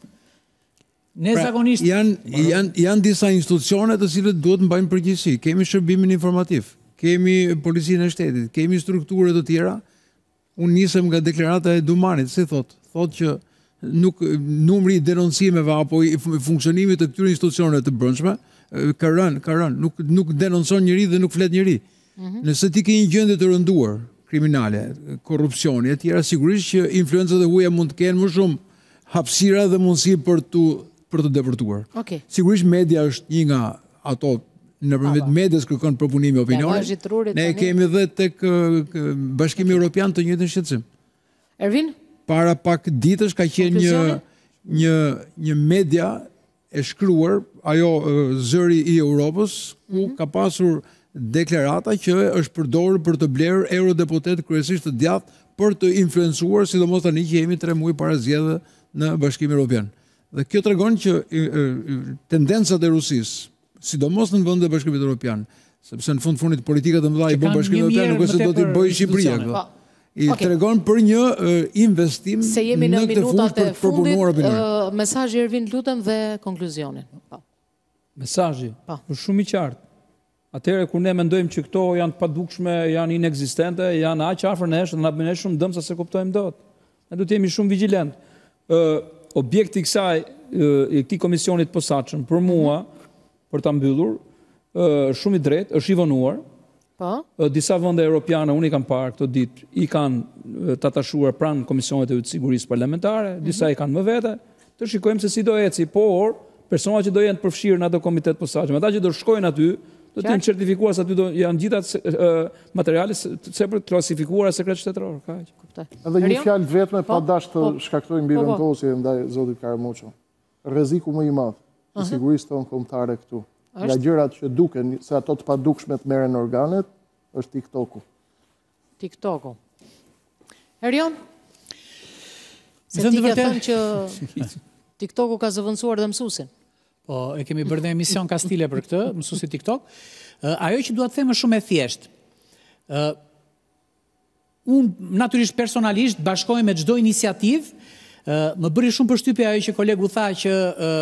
Ne zakonisht janë disa institucione të cilët duhet mbajnë përgjegjësi. Kemi shërbimin informativ, kemi policinë e shtetit, kemi strukture të tjera. Unë nisem nga deklarata e Dumanit, si thotë që nuk numri i denoncimeve apo i funksionimit të këtyre institucioneve të brendshme ka rënë, nuk denoncon njëri dhe nuk flet njëri. Nëse ti ke një gjendje të rënduar kriminale, korrupsioni e tjera, sigurisht që influencat e huaja mund të kenë më shumë hapësira dhe mundësi për të deportuar. Sigurisht media është një nga ato, nëpërmjet medias kërkon përpunimi opinionit. Ne kemi edhe tek Bashkimi Evropian të njëjtën shqetësim. Ervin? Para pak ditësh ka qenë një media e shkruar, ajo Zëri i Europës, ku ka pasur deklarata që është përdorur për të blerë eurodeputet kryesisht të djathtë për të influencuar, sidomos tani që jemi 3 muaj para zgjedhjeve në Bashkimin Evropian. Dhe kjo tregon që tendencat e Rusisë, sidomos në vendet e Bashkimit Evropian, sepse në fundit politikat e mëdha i bën Bashkimi Evropian, nuk është se do t'i bëjë Shqipëria. I tregon për një investim në këtë fushë për të përpunuar opinionin. Mesazhi Ervin, lutem, dhe konkluzionin. Mesazhi është shumë i qartë. Atëherë kur ne mendojmë që këto janë të padukshme, janë inekzistente, janë aq afër nesh, na bën shumë dëm sa se kuptojmë dot. Ne duhet të jemi shumë vigjilent. Objekti i këtij komisioni të posaçëm për mua, për ta mbyllur, shumë i drejtë, është i vonuar. Disa vende europiane, unë i kam parë këto ditë, i kanë të atashuar pranë Komisionit të Sigurisë Parlamentare, disa i kanë më vete. Të shikojmë se si do eci, por personat që do jenë të përfshirë në ato komitet posaçëm, ata që do shkojnë aty, do të jenë certifikuar se aty do janë gjitha materiale sepër klasifikuara sekret shtetëror. Edhe një fjalë vetme pa dash të shkaktoj mbi vendosje ndaj zotit Karamuço. Rreziku më i madh i sigurisë tonë kombëtare këtu, nga gjërat që duken se ato të padukshme të merren organet, është TikToku. TikToku. Erion? Se ti ke thënë që TikTok-u ka zëvendësuar dhe mësuesin. Po, e kemi bërë një emision Kastile për këtë, mësuesi TikTok. Ajo që dua të them është shumë e thjeshtë. Unë natyrisht personalisht bashkoj me çdo iniciativë, më bëri shumë përshtypje ajo që kolegu tha që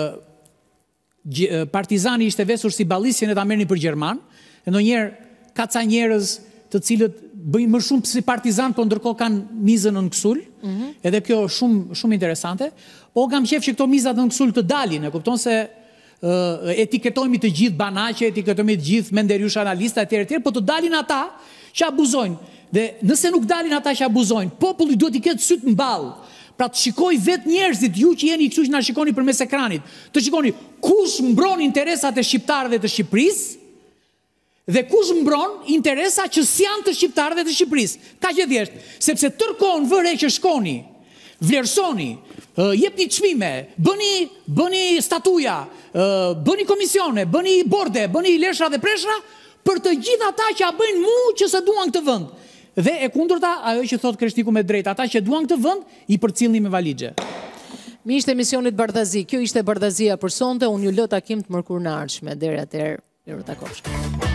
Partizani ishte vesur si ballisjen e ta merrni për gjerman, e ndonjëherë ka ca njerëz të cilët bëjnë më shumë si Partizan, po ndërkohë kanë mizën në Ksul, edhe kjo shumë interesante, po kam qef që këto mizat në Ksul të dalin, e kupton se etiketojmë të gjithë banaqe, etiketojmë të gjithë menderjush analista, etj, po të dalin ata që abuzojnë. Dhe nëse nuk dalin ata që abuzojnë, populli duhet i ketë sytë mballë. Pra të shikoj vetë njerëzit, ju që jeni kështu që na shikoni përmes ekranit, të shikoni kush mbron interesat e shqiptarëve të Shqipërisë dhe kush mbron interesa që s'janë të shqiptarëve të Shqipërisë. Kaq e thjeshtë, sepse tërkohën vëre që shkoni, vlerësoni, jepni çmime, bëni statuja, bëni komisione, bëni borde, bëni leshra dhe preshra për të gjithë ata që bëjnë mu që se duan këtë vend. Dhe e kundërta, ajo që thot Kreshtiku me drejt, ata që duan këtë vend, i përcillni me valixhe. Mi ishte emisionit Bardhazi, kjo ishte Bardhazia për sonte, unë ju lë takim të mërkurë në ardhshme, deri atëherë, miru takofshëm.